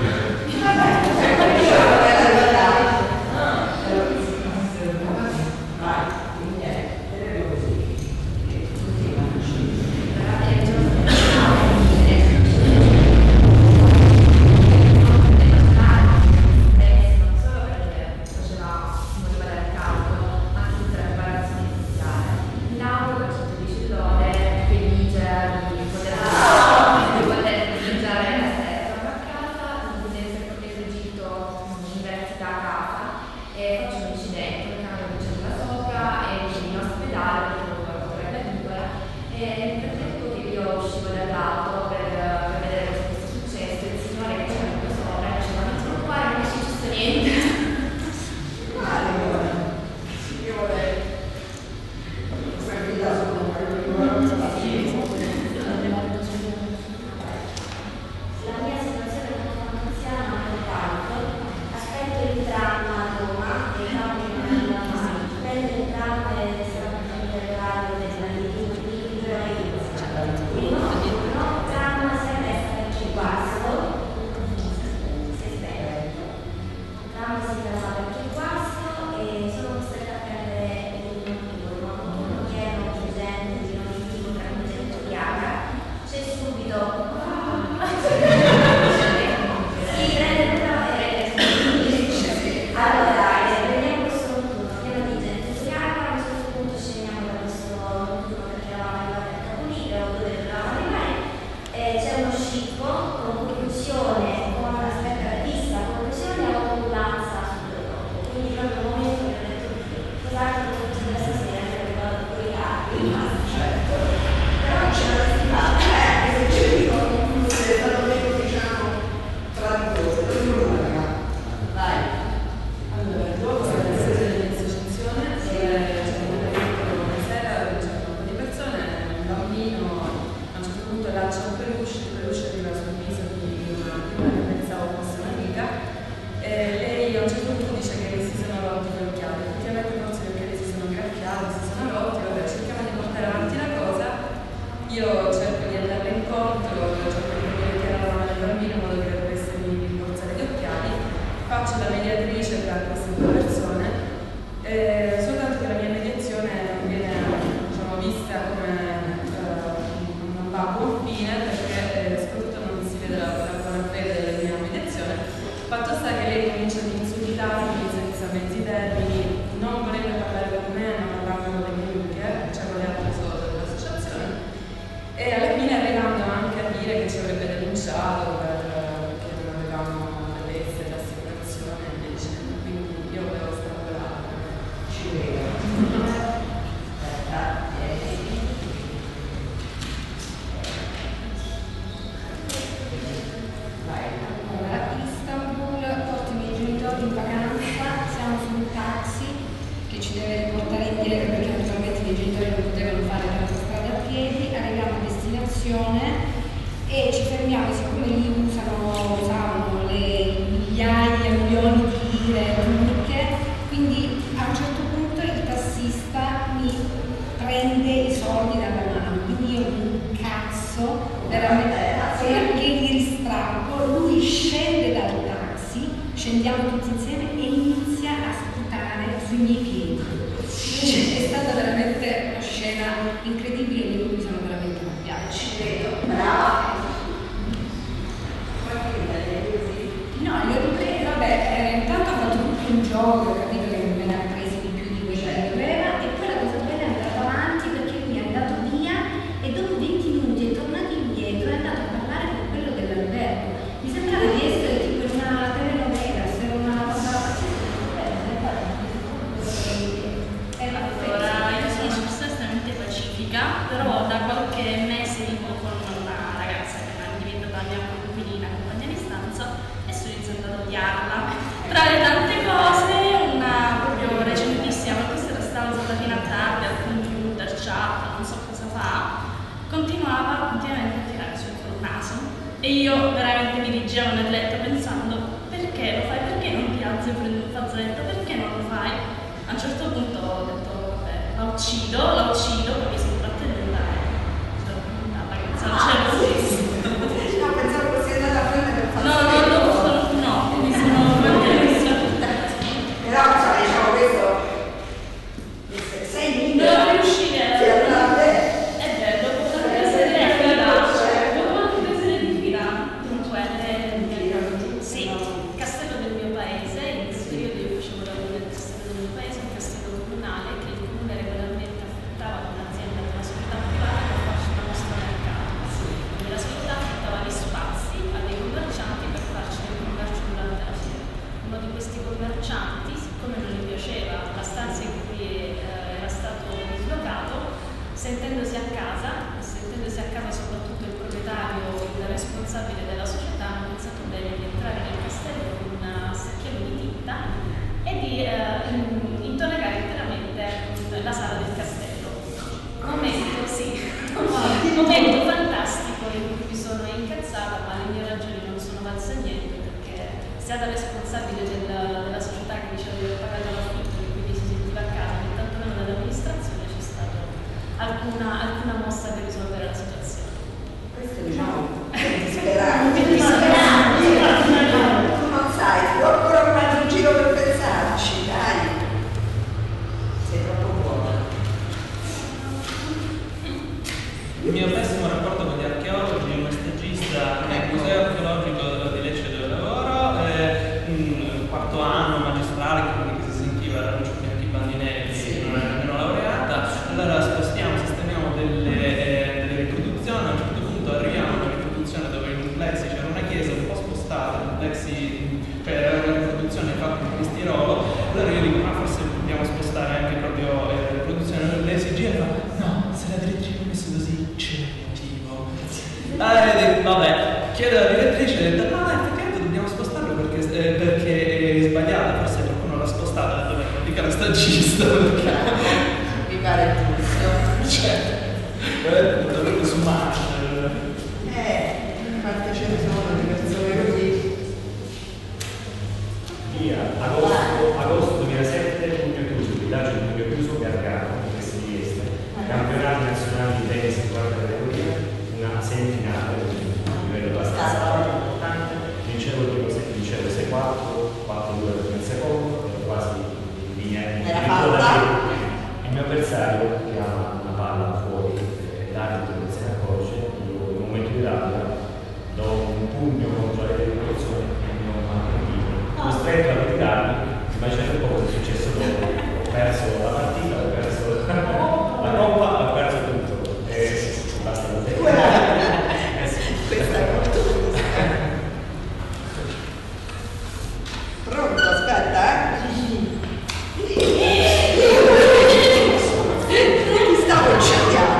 Mi sembrava di essere tipo in una telenovela, se era una cosa... uccido, la uccido, poi si tratta di andare. Non c'è lo stesso. No, pensavo fosse andata a prendere il No, no, no, no, mi sono mantenuta. Però, cioè, diciamo questo, sei libera. Non riuscire a... Sì, allora, è vero, dopo tante sere di fila, dopo tante sere di fila, dunque, eh, sì, il castello del mio paese, in questo periodo io facevo lavoro nel castello del mio paese, un castello comunale che il comune regolarmente affittava ad un'azienda di una società privata per farci una mostra al mercato. Quindi la società affittava gli spazi a dei commercianti per farci del commercio durante la fiera. Uno di questi commercianti, siccome non gli piaceva la stanza in cui eh, era stato dislocato, sentendosi a casa, sentendosi a casa soprattutto il proprietario, il responsabile della società, ha pensato bene di entrare nel castello con un secchiello di tinta e di eh, intonegare interamente la sala del castello. Momento, sì, momento fantastico in cui mi sono incazzata, ma le mie ragioni non sono valse a niente, perché sia da responsabile del, della società che diceva di aver pagato l'affitto e quindi si sentiva a casa, né tantomeno dall'amministrazione c'è stata alcuna, alcuna mossa per risolvere la situazione. Questo diciamo disperante. Tu non sai, ti do ancora un altro giro per pensarci, dai. Sei troppo buona. Il mio pessimo rapporto con gli archeologi, un stagista nel museo archeologico di Lecce dove lavoro, eh, un quarto anno magistrale, quindi che si sentiva, erano anche i bandinelli, sì. Non era nemmeno laureata, allora spostiamo, sistemiamo delle, eh, delle riproduzioni, a un certo punto arriviamo a una riproduzione dove in un plexi c'era una chiesa un po' spostata, un plexi, cioè era una riproduzione fatta in cristirolo, allora io dico ma forse dobbiamo spostare anche proprio eh, la riproduzione, lei si gira e fa no, se la direttrice ha messo così c'è un motivo. Allora io dico vabbè, chiedo alla direttrice e ho detto no, effettivamente dobbiamo spostarlo perché, eh, perché è sbagliato, forse qualcuno l'ha spostato, ho detto beh, non dica la stagista perché mi pare giusto. cioè, è proprio su marcia. Eh, in parte ce ne sono di persone così. Via, agosto, agosto duemilasette, Pugno Chiuso, villaggio di Pugno Chiuso, Gargano, in queste richieste. Campionati nazionali di tennis in quarta categoria, una semifinale, un livello abbastanza importante. Vincevo il primo set, vincevo sei quattro, quattro due per il secondo, ero quasi in linea di il mio avversario che ha una palla fuori, l'arbitro non se ne accorge, io in un momento di rabbia do un pugno contro le rivoluzioni e mi ho mantenuto. Costretto a ritirarmi, immaginate un po' cosa è successo dopo. Ho perso la partita, ho perso la coppa, ho perso tutto. E basta la te. Questa è molto giusta. Pronto, aspetta, eh? Ti stavo incendiando.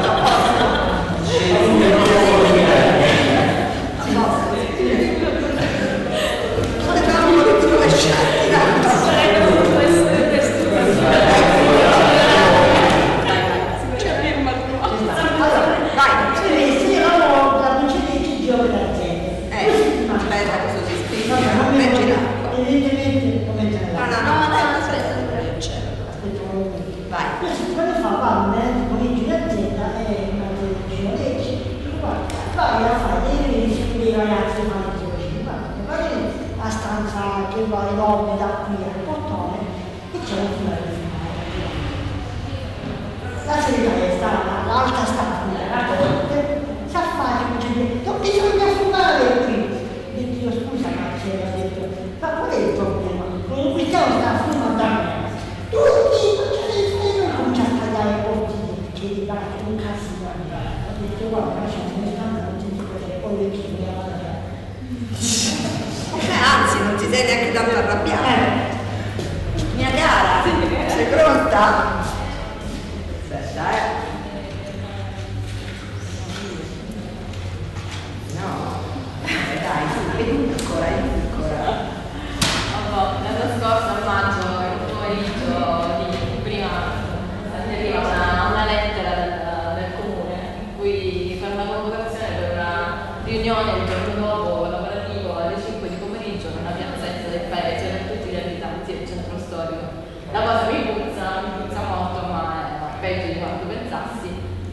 Che va enorme da qui al portone e c'è un fuoco di la segretaria sta l'alta sta qui si affaccia e dice non bisogna fumare qui e io scusa ma c'era detto ma qual è il problema? Non bisogna sta fumando a me tutti non ce ne frega e comincia a tagliare i portini che gli va un casino ho detto guarda c'è un istante non ti dico che poi le chiede la mano Eh, anzi, non ti sei neanche tanto arrabbiata. Eh. Mia cara, sei pronta? Aspetta, eh. No, eh, dai, tu, vedi ancora, vedi ancora. Allora, l'anno scorso a maggio, in un pomeriggio di prima, arriva una, una lettera del, del comune in cui fa una convocazione per una riunione il giorno dopo lavorativo alle cinque di pomeriggio nella piazzetta del paese per tutti gli abitanti del centro storico. La cosa mi puzza, mi puzza molto.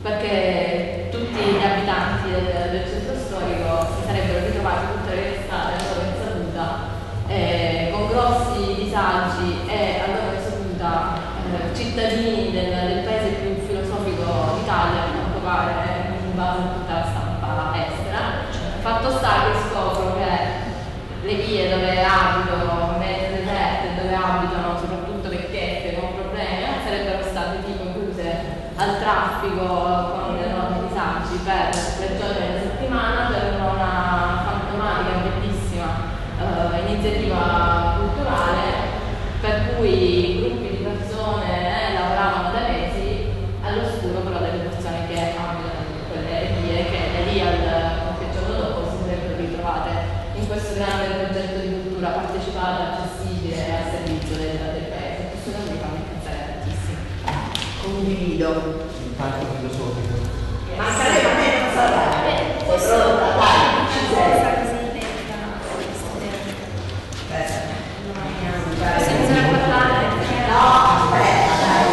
perché tutti gli abitanti del, del centro storico si sarebbero ritrovati tutte le strade a loro insaputa, eh, con grossi disagi e a loro insaputa eh, cittadini del, del paese più filosofico d'Italia, a quanto pare, in base a tutta la stampa estera. Fatto sta che scopro che le vie dove abitano, mezze deserte, dove abitano soprattutto vecchiette con problemi, sarebbero state tipo incluse al traffico con enormi disagi per tre giorni alla settimana per una fantomatica bellissima uh, iniziativa culturale per cui gruppi di persone eh, lavoravano da mesi all'oscuro però delle persone che abitano in quelle vie che da lì al qualche giorno dopo si sarebbero ritrovate in questo grande progetto di cultura partecipata, accessibile e a servizio del, del paese. Questo non mi fa pensare tantissimo. Condivido. Il parco filosofico. Mancheremo a me non sarà. Posso dai, ci sei. Posso iniziare a parlare? No, aspetta, dai,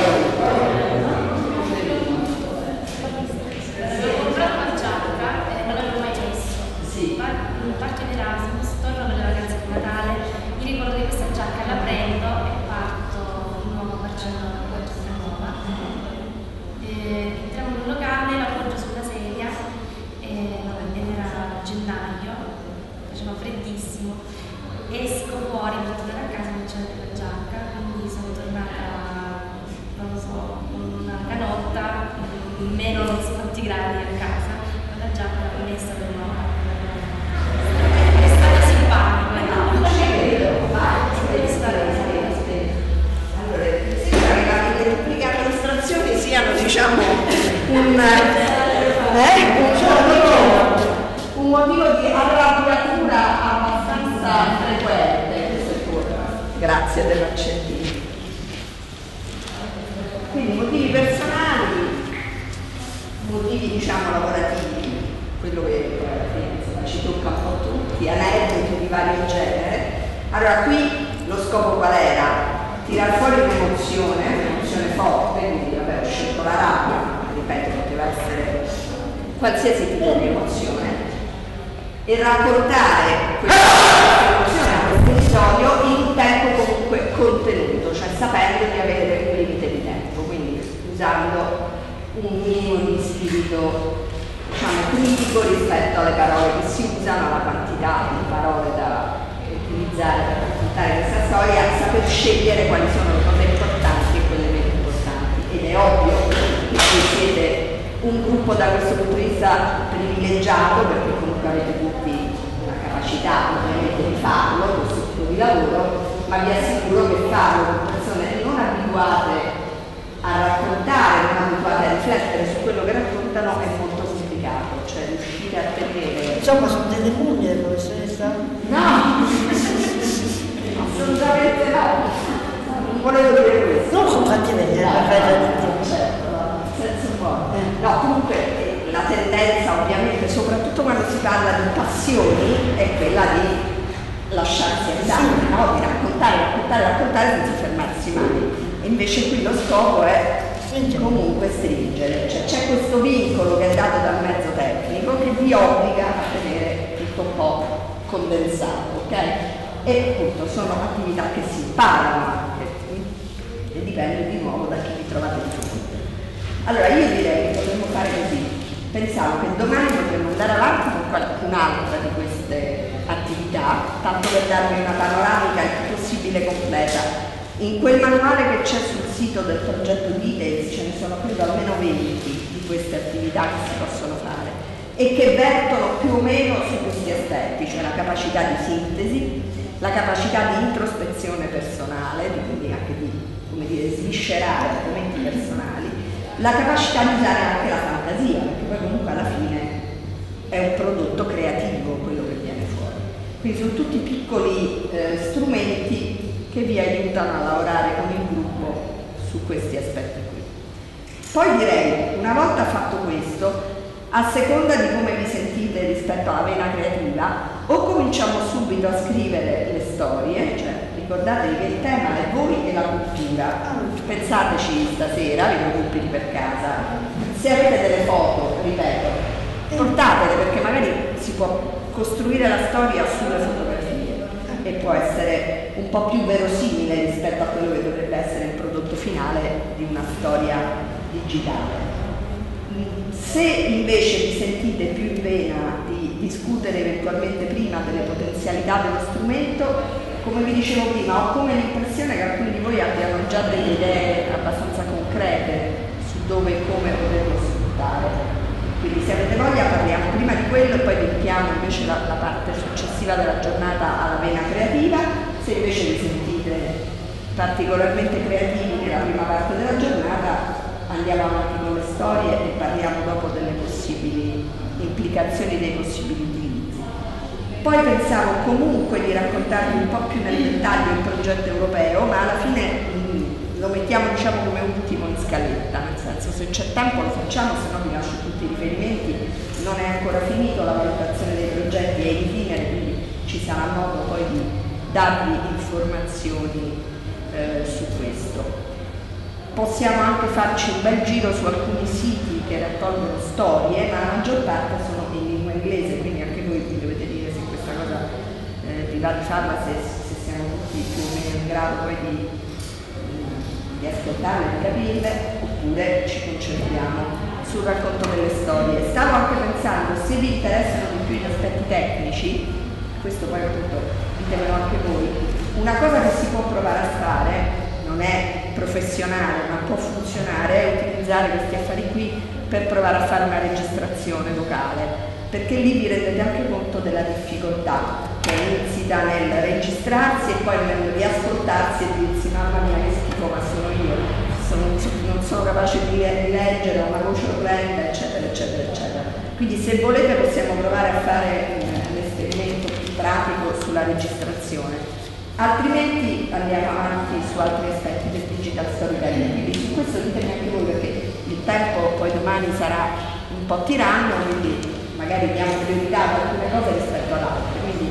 Ho comprato una giacca e non l'avevo mai messo. Sì. In parte di Erasmus, torno per le vacanze di Natale, mi ricordo di questa giacca, la prendo e parto di nuovo a Barcellona, poi a nuova. Entriamo in un locale, la appoggio sulla sedia e vabbè, era gennaio, faceva freddissimo. Esco fuori per tornare a casa e non c'era più la giacca, quindi sono tornata, non lo so, con una canotta, in meno non so quanti gradi a casa, con la giacca messa per nuovo. È stata simpatica, non ci credo, vai, devi stare allora, sembra che le pubbliche amministrazioni siano, diciamo, un, eh, un, motivo, un motivo di arrabbiatura abbastanza frequente, questo è pure. Grazie dell'accentino. Quindi motivi personali, motivi diciamo lavorativi, quello che poi alla fine insomma, ci tocca un po' tutti, aneddoti di vario genere. Allora qui lo scopo qual era? Tirar fuori un'emozione, un'emozione forte, quindi vabbè ho scelto la rabbia, ma ripeto poteva essere qualsiasi tipo di emozione, e raccontare questa emozione, questo episodio in un tempo comunque contenuto, cioè sapendo di avere un limite di tempo, quindi usando un minimo di spirito diciamo critico rispetto alle parole che si usano, alla quantità di parole da utilizzare per raccontare questa storia, saper scegliere quali sono le cose importanti e quelle meno importanti. Ed è ovvio che voi siete un gruppo da questo punto di vista privilegiato, perché comunque avete tutti una capacità ovviamente di farlo, questo tipo di lavoro, ma vi assicuro che farlo con persone non abituate a raccontare, non abituate a riflettere su quello che raccontano è molto complicato, cioè riuscire a tenere... Insomma, sono delle mugne, professoressa? No! Assolutamente no! Non volevo dire questo. Non sono fatti vedere, no, per carità di Dio. Certo, nel senso buono. No, comunque eh, la tendenza ovviamente, soprattutto quando si parla di passioni, è quella di lasciarsi andare, sì. No? Di raccontare, raccontare, raccontare senza fermarsi mai. E invece qui lo scopo è comunque stringere, cioè c'è questo vincolo che è dato dal mezzo tecnico che vi obbliga a tenere tutto un po' condensato, ok? E appunto sono attività che si imparano anche e dipende di nuovo da chi vi trovate di fronte. Allora io direi che potremmo fare così, pensavo che domani potremmo andare avanti con qualcun'altra di queste attività, tanto per darvi una panoramica il più possibile completa. In quel manuale che c'è sul sito del progetto Details ce ne sono credo almeno venti di queste attività che si possono fare e che vertono più o meno su questi aspetti, cioè la capacità di sintesi, la capacità di introspezione personale, quindi anche di, come dire, sviscerare argomenti personali, la capacità di usare anche la fantasia, perché poi comunque alla fine è un prodotto creativo quello che viene fuori. Quindi sono tutti piccoli eh, strumenti che vi aiutano a lavorare con il gruppo su questi aspetti qui. Poi direi, una volta fatto questo, a seconda di come vi sentite rispetto alla vena creativa, o cominciamo subito a scrivere le storie, cioè ricordatevi che il tema è voi e la cultura, pensateci stasera, vi preoccupate per casa, se avete delle foto, ripeto, portatele perché magari si può costruire la storia sulle fotografie e può essere un po' più verosimile rispetto a quello che dovrebbe essere il prodotto finale di una storia digitale. Se invece vi sentite più in vena di discutere eventualmente prima delle potenzialità dello strumento, come vi dicevo prima, ho come l'impressione che alcuni di voi abbiano già delle idee abbastanza concrete su dove e come poterlo sfruttare. Quindi se avete voglia parliamo prima di quello e poi dedichiamo invece la, la parte successiva della giornata alla vena creativa. Se invece vi sentite particolarmente creativi nella prima parte della giornata, andiamo avanti con le storie e parliamo dopo delle possibili implicazioni, dei possibili utilizzi. Poi pensavo comunque di raccontarvi un po' più nel dettaglio il progetto europeo, ma alla fine mh, lo mettiamo diciamo come ultimo in scaletta, nel senso se c'è tempo lo facciamo, se no vi lascio tutti i riferimenti, non è ancora finito, la valutazione dei progetti è in fine, quindi ci sarà modo poi di darvi informazioni eh, su questo. Possiamo anche farci un bel giro su alcuni siti che raccolgono storie, ma la maggior parte sono in lingua inglese, quindi anche voi vi dovete dire se questa cosa eh, vi va di farla, se, se siamo tutti più o meno in grado poi di, di ascoltarle, di capirle, oppure ci concentriamo sul racconto delle storie. Stavo anche pensando, se vi interessano di più gli aspetti tecnici, questo poi appunto ditemelo anche voi, una cosa che si può provare a fare, non è professionale ma può funzionare, è utilizzare questi affari qui per provare a fare una registrazione vocale, perché lì vi rendete anche conto della difficoltà che è insita nel registrarsi e poi nel riascoltarsi e dirsi mamma mia che schifo, ma sono io, sono, non sono capace di leggere, ho una voce orrenda, eccetera eccetera eccetera. Quindi se volete possiamo provare a fare un esperimento più pratico sulla registrazione. Altrimenti andiamo avanti su altri aspetti del digital storytelling, quindi su questo ditemi anche voi perché il tempo poi domani sarà un po' tiranno, quindi magari diamo priorità ad alcune cose rispetto ad altre, quindi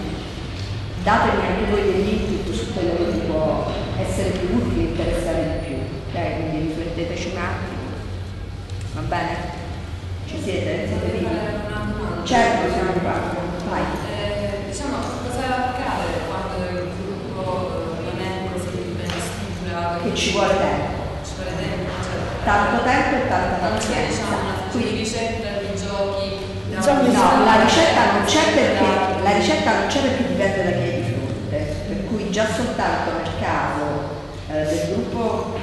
datemi anche voi degli input su quello che vi può essere più utile e interessare di più, ok? Quindi rifletteteci un attimo, va bene? Ci siete? Siete vivi? Certo, siamo qua, vai. Eh, diciamo, cosa accade quando il gruppo non è così ben strutturato? Che ci vuole tempo. Ci vuole tempo, cioè. Tanto tempo e tanta Non c'è pazienza. diciamo una specie di ricetta di giochi. No, la ricetta non c'è perché la ricetta non c'è perché dipende da chi è di fronte, per cui già soltanto nel caso eh, del gruppo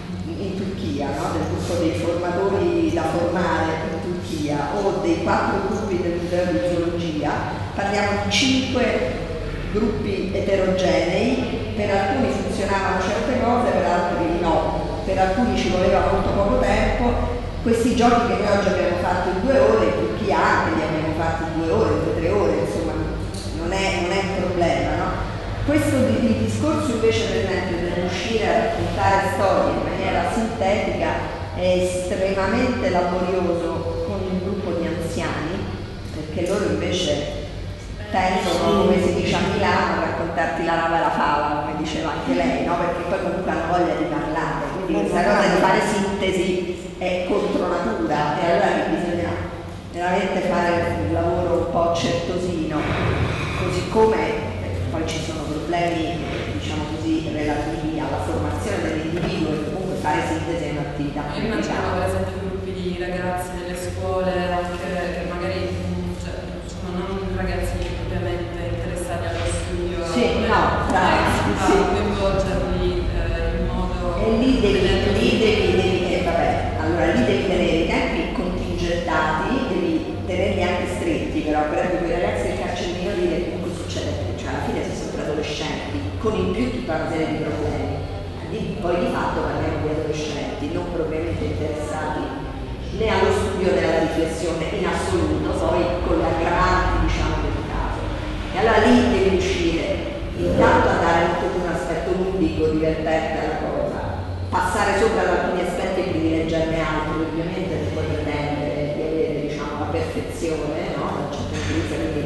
in Turchia, no? Del gruppo dei formatori da formare in Turchia o dei quattro gruppi del museo di zoologia, parliamo di cinque gruppi eterogenei, per alcuni funzionavano certe cose, per altri no, per alcuni ci voleva molto poco tempo. Questi giochi che noi oggi abbiamo fatto in due ore, in Turchia anche li abbiamo fatti in due ore, in due o tre ore, insomma non è, non è un problema, no? Questo il discorso invece per esempio del riuscire a raccontare storie in maniera sintetica è estremamente laborioso con un gruppo di anziani, perché loro invece tendono, come si dice a Milano, a raccontarti la lava e la fava, come diceva anche lei, no? Perché poi comunque hanno voglia di parlare, quindi questa cosa di fare sintesi è contro natura e allora bisogna veramente fare un lavoro un po' certosino, così come poi ci sono problemi, diciamo così, relativi alla formazione dell'individuo e comunque fare sintesi è un'attività. Io immaginavo per esempio gruppi di ragazzi delle scuole anche che magari cioè, insomma, non ragazzi propriamente interessati allo studio, sì, no, bravo, sì. coinvolgerli eh, in modo e lì devi, lì devi, devi eh, vabbè, allora lì devi tenere i tempi contingentati, devi tenerli anche stretti, però per esempio con i ragazzi del carcere minorile comunque succede, cioè alla fine sono sempre adolescenti, con in più tutta una serie di problemi. Di, poi di fatto parliamo di adolescenti non propriamente interessati né allo studio né alla riflessione in assoluto, poi con le aggravanti diciamo del caso. E allora lì devi riuscire intanto a dare un, un aspetto ludico, divertente alla cosa, passare sopra ad alcuni aspetti e privilegiarne altri, ovviamente non puoi pretendere di avere diciamo la perfezione, no? Da un certo punto di vista, quindi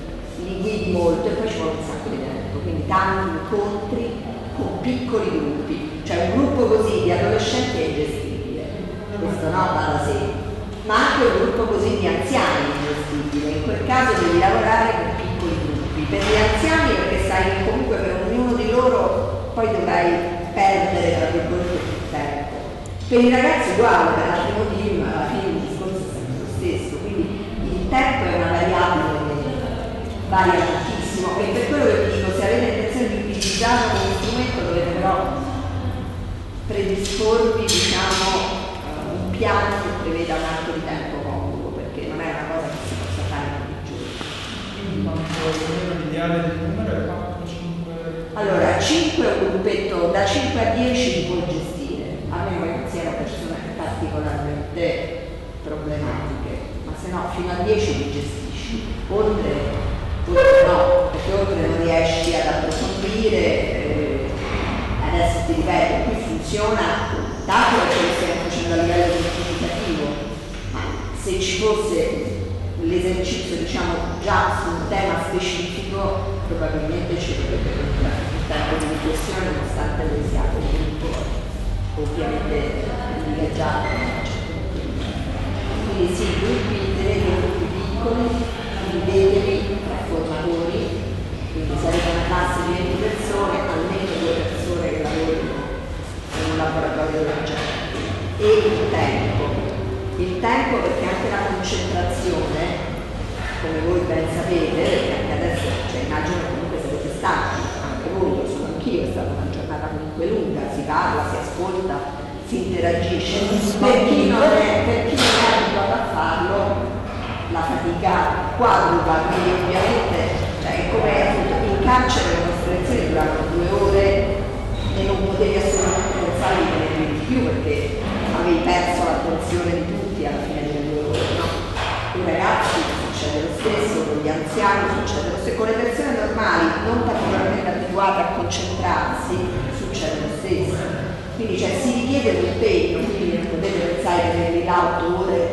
li guidi molto e poi ci vuole un sacco di tempo, quindi tanti incontri con piccoli gruppi, cioè un gruppo così di adolescenti questo no va da sé, ma anche un gruppo così di anziani ingestibile. In quel caso devi lavorare con piccoli gruppi. Per gli anziani perché sai che comunque per ognuno di loro poi dovrai perdere tra virgolette più tempo. Per i ragazzi uguale, per altri motivi, ma alla fine il discorso è sempre lo stesso, quindi il tempo è una variabile che varia tantissimo e per quello che vi dico, se avete intenzione di utilizzare uno strumento dovete però predisporvi, diciamo, un piano che preveda un arco di tempo congruo, perché non è una cosa che si possa fare in tutti i giorni. Quindi quanto l'ideale del numero è quattro cinque? Allora, cinque è un gruppetto, da cinque a dieci li puoi gestire, a meno che non siano persone particolarmente problematiche, ma se no fino a dieci li gestisci, oltre, oltre no, perché oltre non riesci ad approfondire, eh, adesso ti ripeto, qui funziona tanto perché lo stiamo facendo a livello semplificativo, ma se ci fosse l'esercizio, diciamo, già su un tema specifico, probabilmente ci dovrebbe comprare il tempo di riflessione, nonostante le sia un gruppo ovviamente privilegiato. Quindi sì, gruppi, tenete gruppi piccoli, dividetevi tra formatori, quindi sarete una classe di venti persone, almeno due persone che lavorino in un laboratorio del genere. E il tempo. Il tempo perché anche la concentrazione, come voi ben sapete, perché anche adesso, cioè immagino che comunque sarete stati, anche voi, lo sono anch'io, è stata una giornata comunque lunga, si parla, si ascolta, si interagisce. Per chi non è, per chi non è abituato a farlo, la fatica quadrupla, quindi ovviamente, cioè è come appunto in carcere le nostre lezioni duravano due ore e non potevi assolutamente pensare di tenerli di più perché avevi perso l'attenzione di tutti alla fine delle due ore, no? Con i ragazzi succede lo stesso, con gli anziani succede lo stesso, con le persone normali non particolarmente abituate a concentrarsi succede lo stesso. Quindi cioè, si richiede un impegno, quindi non potete pensare di tenerli là otto ore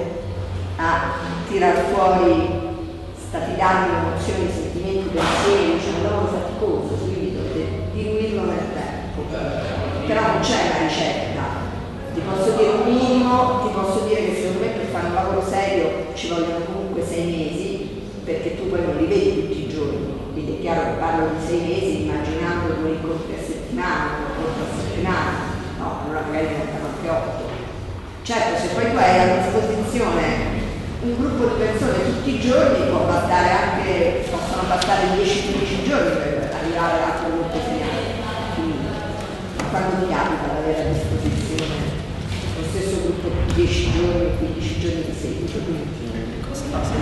a tirar fuori stati danni, emozioni, sentimenti, pensieri, c'è un lavoro faticoso, quindi dovete diluirlo nel tempo. Però non c'è una ricetta. Ti posso dire un minimo, ti posso dire che secondo me per fare un lavoro serio ci vogliono comunque sei mesi, perché tu poi non li vedi tutti i giorni. Quindi è chiaro che parlo di sei mesi immaginando due incontri a settimana, un incontro a settimana, no, allora magari diventano anche otto. Certo, se poi tu hai a disposizione un gruppo di persone tutti i giorni può bastare anche, possono bastare dieci quindici giorni per arrivare al prodotto finale. Quindi quando mi capita di avere a disposizione lo stesso gruppo dieci giorni, quindici giorni di seguito. Quindi cosa fa se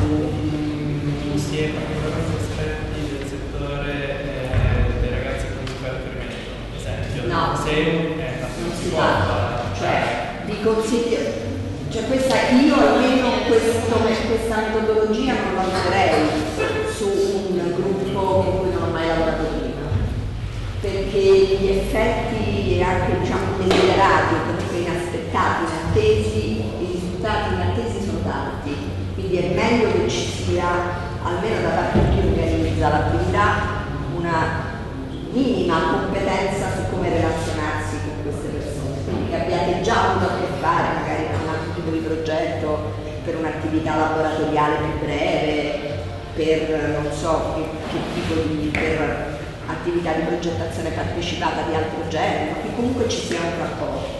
tu si è particolarmente esperti del settore eh, dei ragazzi con iperfermento, per esempio? No, se eh, non si fa, cioè vi consiglio. Cioè questa, io almeno questo, questa metodologia non la userei su un gruppo con cui non ho mai lavorato prima, perché gli effetti anche diciamo desiderati, comunque inaspettati, inattesi, i risultati inattesi sono tanti, quindi è meglio che ci sia, almeno da parte di chi organizza l'attività, una minima competenza su come relazionarsi con queste persone, quindi che abbiate già avuto a che fare magari con un altro tipo di progetto, per un'attività laboratoriale più breve, per non so che, che tipo di per attività di progettazione partecipata di altro genere, ma che comunque ci sia un rapporto.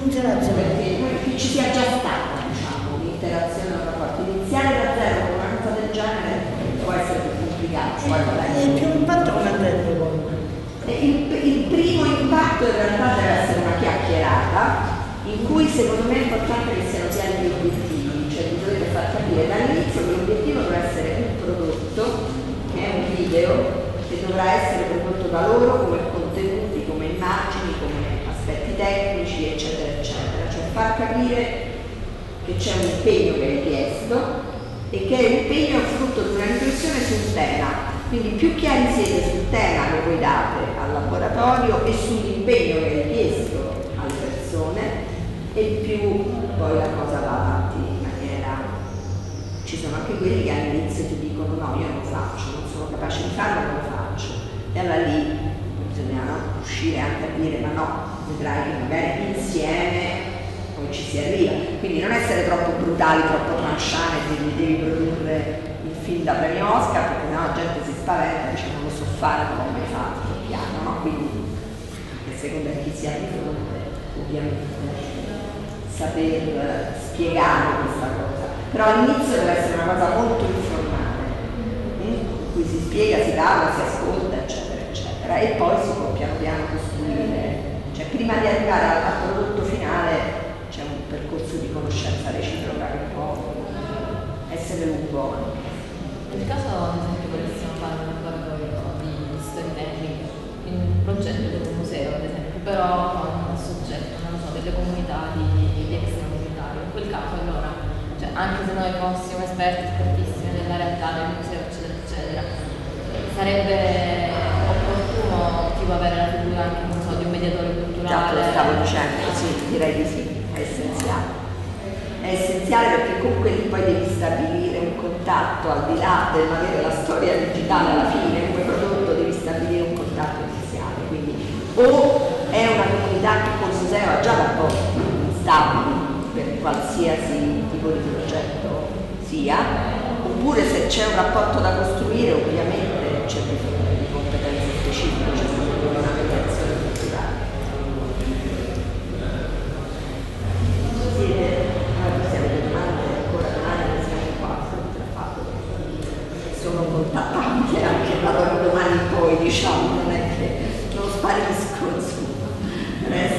Perché che ci sia già stata, diciamo, un'interazione, un rapporto. Iniziare da zero con una cosa del genere può essere più complicato. E più impatto come andrebbe poi? Il, il primo impatto in realtà deve essere una chiacchierata in cui secondo me è importante che siano chiari gli obiettivi, cioè vi dovete far capire dall'inizio che l'obiettivo dovrà essere un prodotto, che è un video, che dovrà essere prodotto da loro come contenuti, come immagini, come aspetti tecnici, eccetera, eccetera. Cioè far capire che c'è un impegno che è richiesto e che l'impegno è frutto di una riflessione su un tema. Quindi più chiari siete sul tema che voi date al laboratorio e sull'impegno che è richiesto alle persone, e più poi la cosa va avanti in maniera... Ci sono anche quelli che all'inizio ti dicono no, io non lo faccio, non sono capace di farlo, non lo faccio. E allora lì bisogna no, uscire anche a dire ma no, vedrai che magari insieme poi ci si arriva. Quindi non essere troppo brutali, troppo tranchant e dirgli devi produrre il film da premio Oscar, perché sennò la gente si spaventa e dice non lo so fare, non l'ho mai fatto, piano, no? Quindi a seconda di chi si ha di fronte, ovviamente saper spiegare questa cosa. Però all'inizio deve essere una cosa molto informale, in cui si spiega, si parla, si ascolta, eccetera, eccetera, e poi si può piano piano costruire. Cioè prima di arrivare al, al prodotto finale c'è un percorso di conoscenza reciproca che può essere lungo. Nel caso, ad esempio, volessimo fare un laboratorio di storytelling in un progetto del museo, ad esempio, però con un soggetto, non lo so, delle comunità di, di extracomunitari, in quel caso allora, cioè, anche se noi fossimo esperti, espertissimi della realtà del museo, eccetera, eccetera, sarebbe opportuno tipo avere la figura anche, non so, di un mediatore culturale. Esatto, lo stavo dicendo, sì, direi di sì, è essenziale. È essenziale perché comunque lì poi devi stabilire un contatto al di là dell'avere la storia digitale alla fine, come prodotto devi stabilire un contatto iniziale, quindi o è una comunità che col museo ha già rapporti stabili per qualsiasi tipo di progetto sia, oppure se c'è un rapporto da costruire ovviamente c'è bisogno di competenze specifiche, c'è bisogno di una mediazione culturale. Sono contattabili anche da domani in poi, diciamo, non è che non sparisco, insomma. Resto.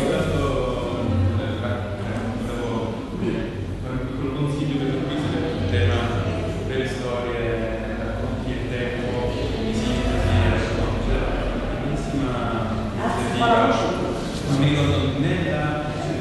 Un consiglio per il tema delle storie, racconti il tempo, di sintesi, c'è una bellissima iniziativa, non mi ricordo nella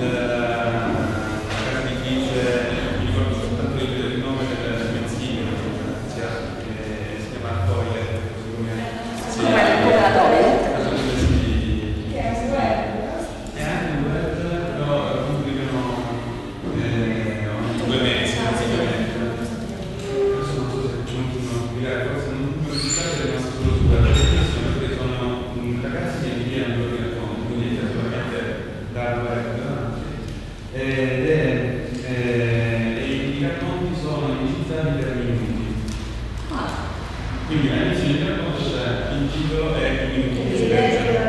casa editrice, mi ricordo soltanto il nome del mensile, che si chiama Toilet, così come la Toilet? Che è un web? È anche un web, però pubblicano ogni due mesi, praticamente. Adesso non so se continuano a pubblicare, forse non pubblicate, è rimasto solo su web, perché sono ragazzi che inviano i loro racconti, quindi sicuramente dal web. Ed è, eh, i racconti sono iniziati per minuti. Quindi all'inizio del racconto c'è il titolo e i minuti che si leggono.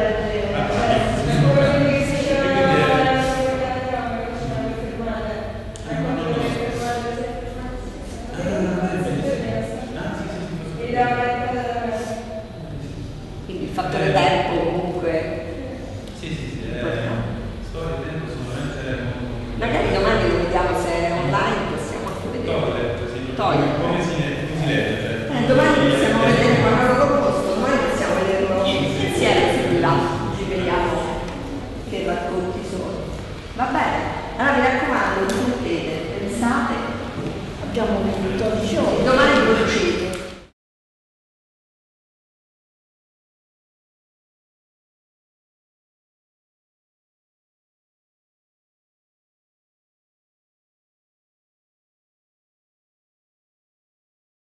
Quindi il fattore tempo comunque. Sì, sì, sì, eh, storie e tempo sono veramente molto. Magari domani lo vediamo se è online, possiamo anche vedere. Toilet, sì. Toilet. Come si legge? Come si legge? Eh, domani possiamo vedere quando lo composto, domani possiamo vederlo insieme se là, ci vediamo che racconti sono. Va bene, allora mi raccomando, discutete, pensate, abbiamo vinto, domani produciamo.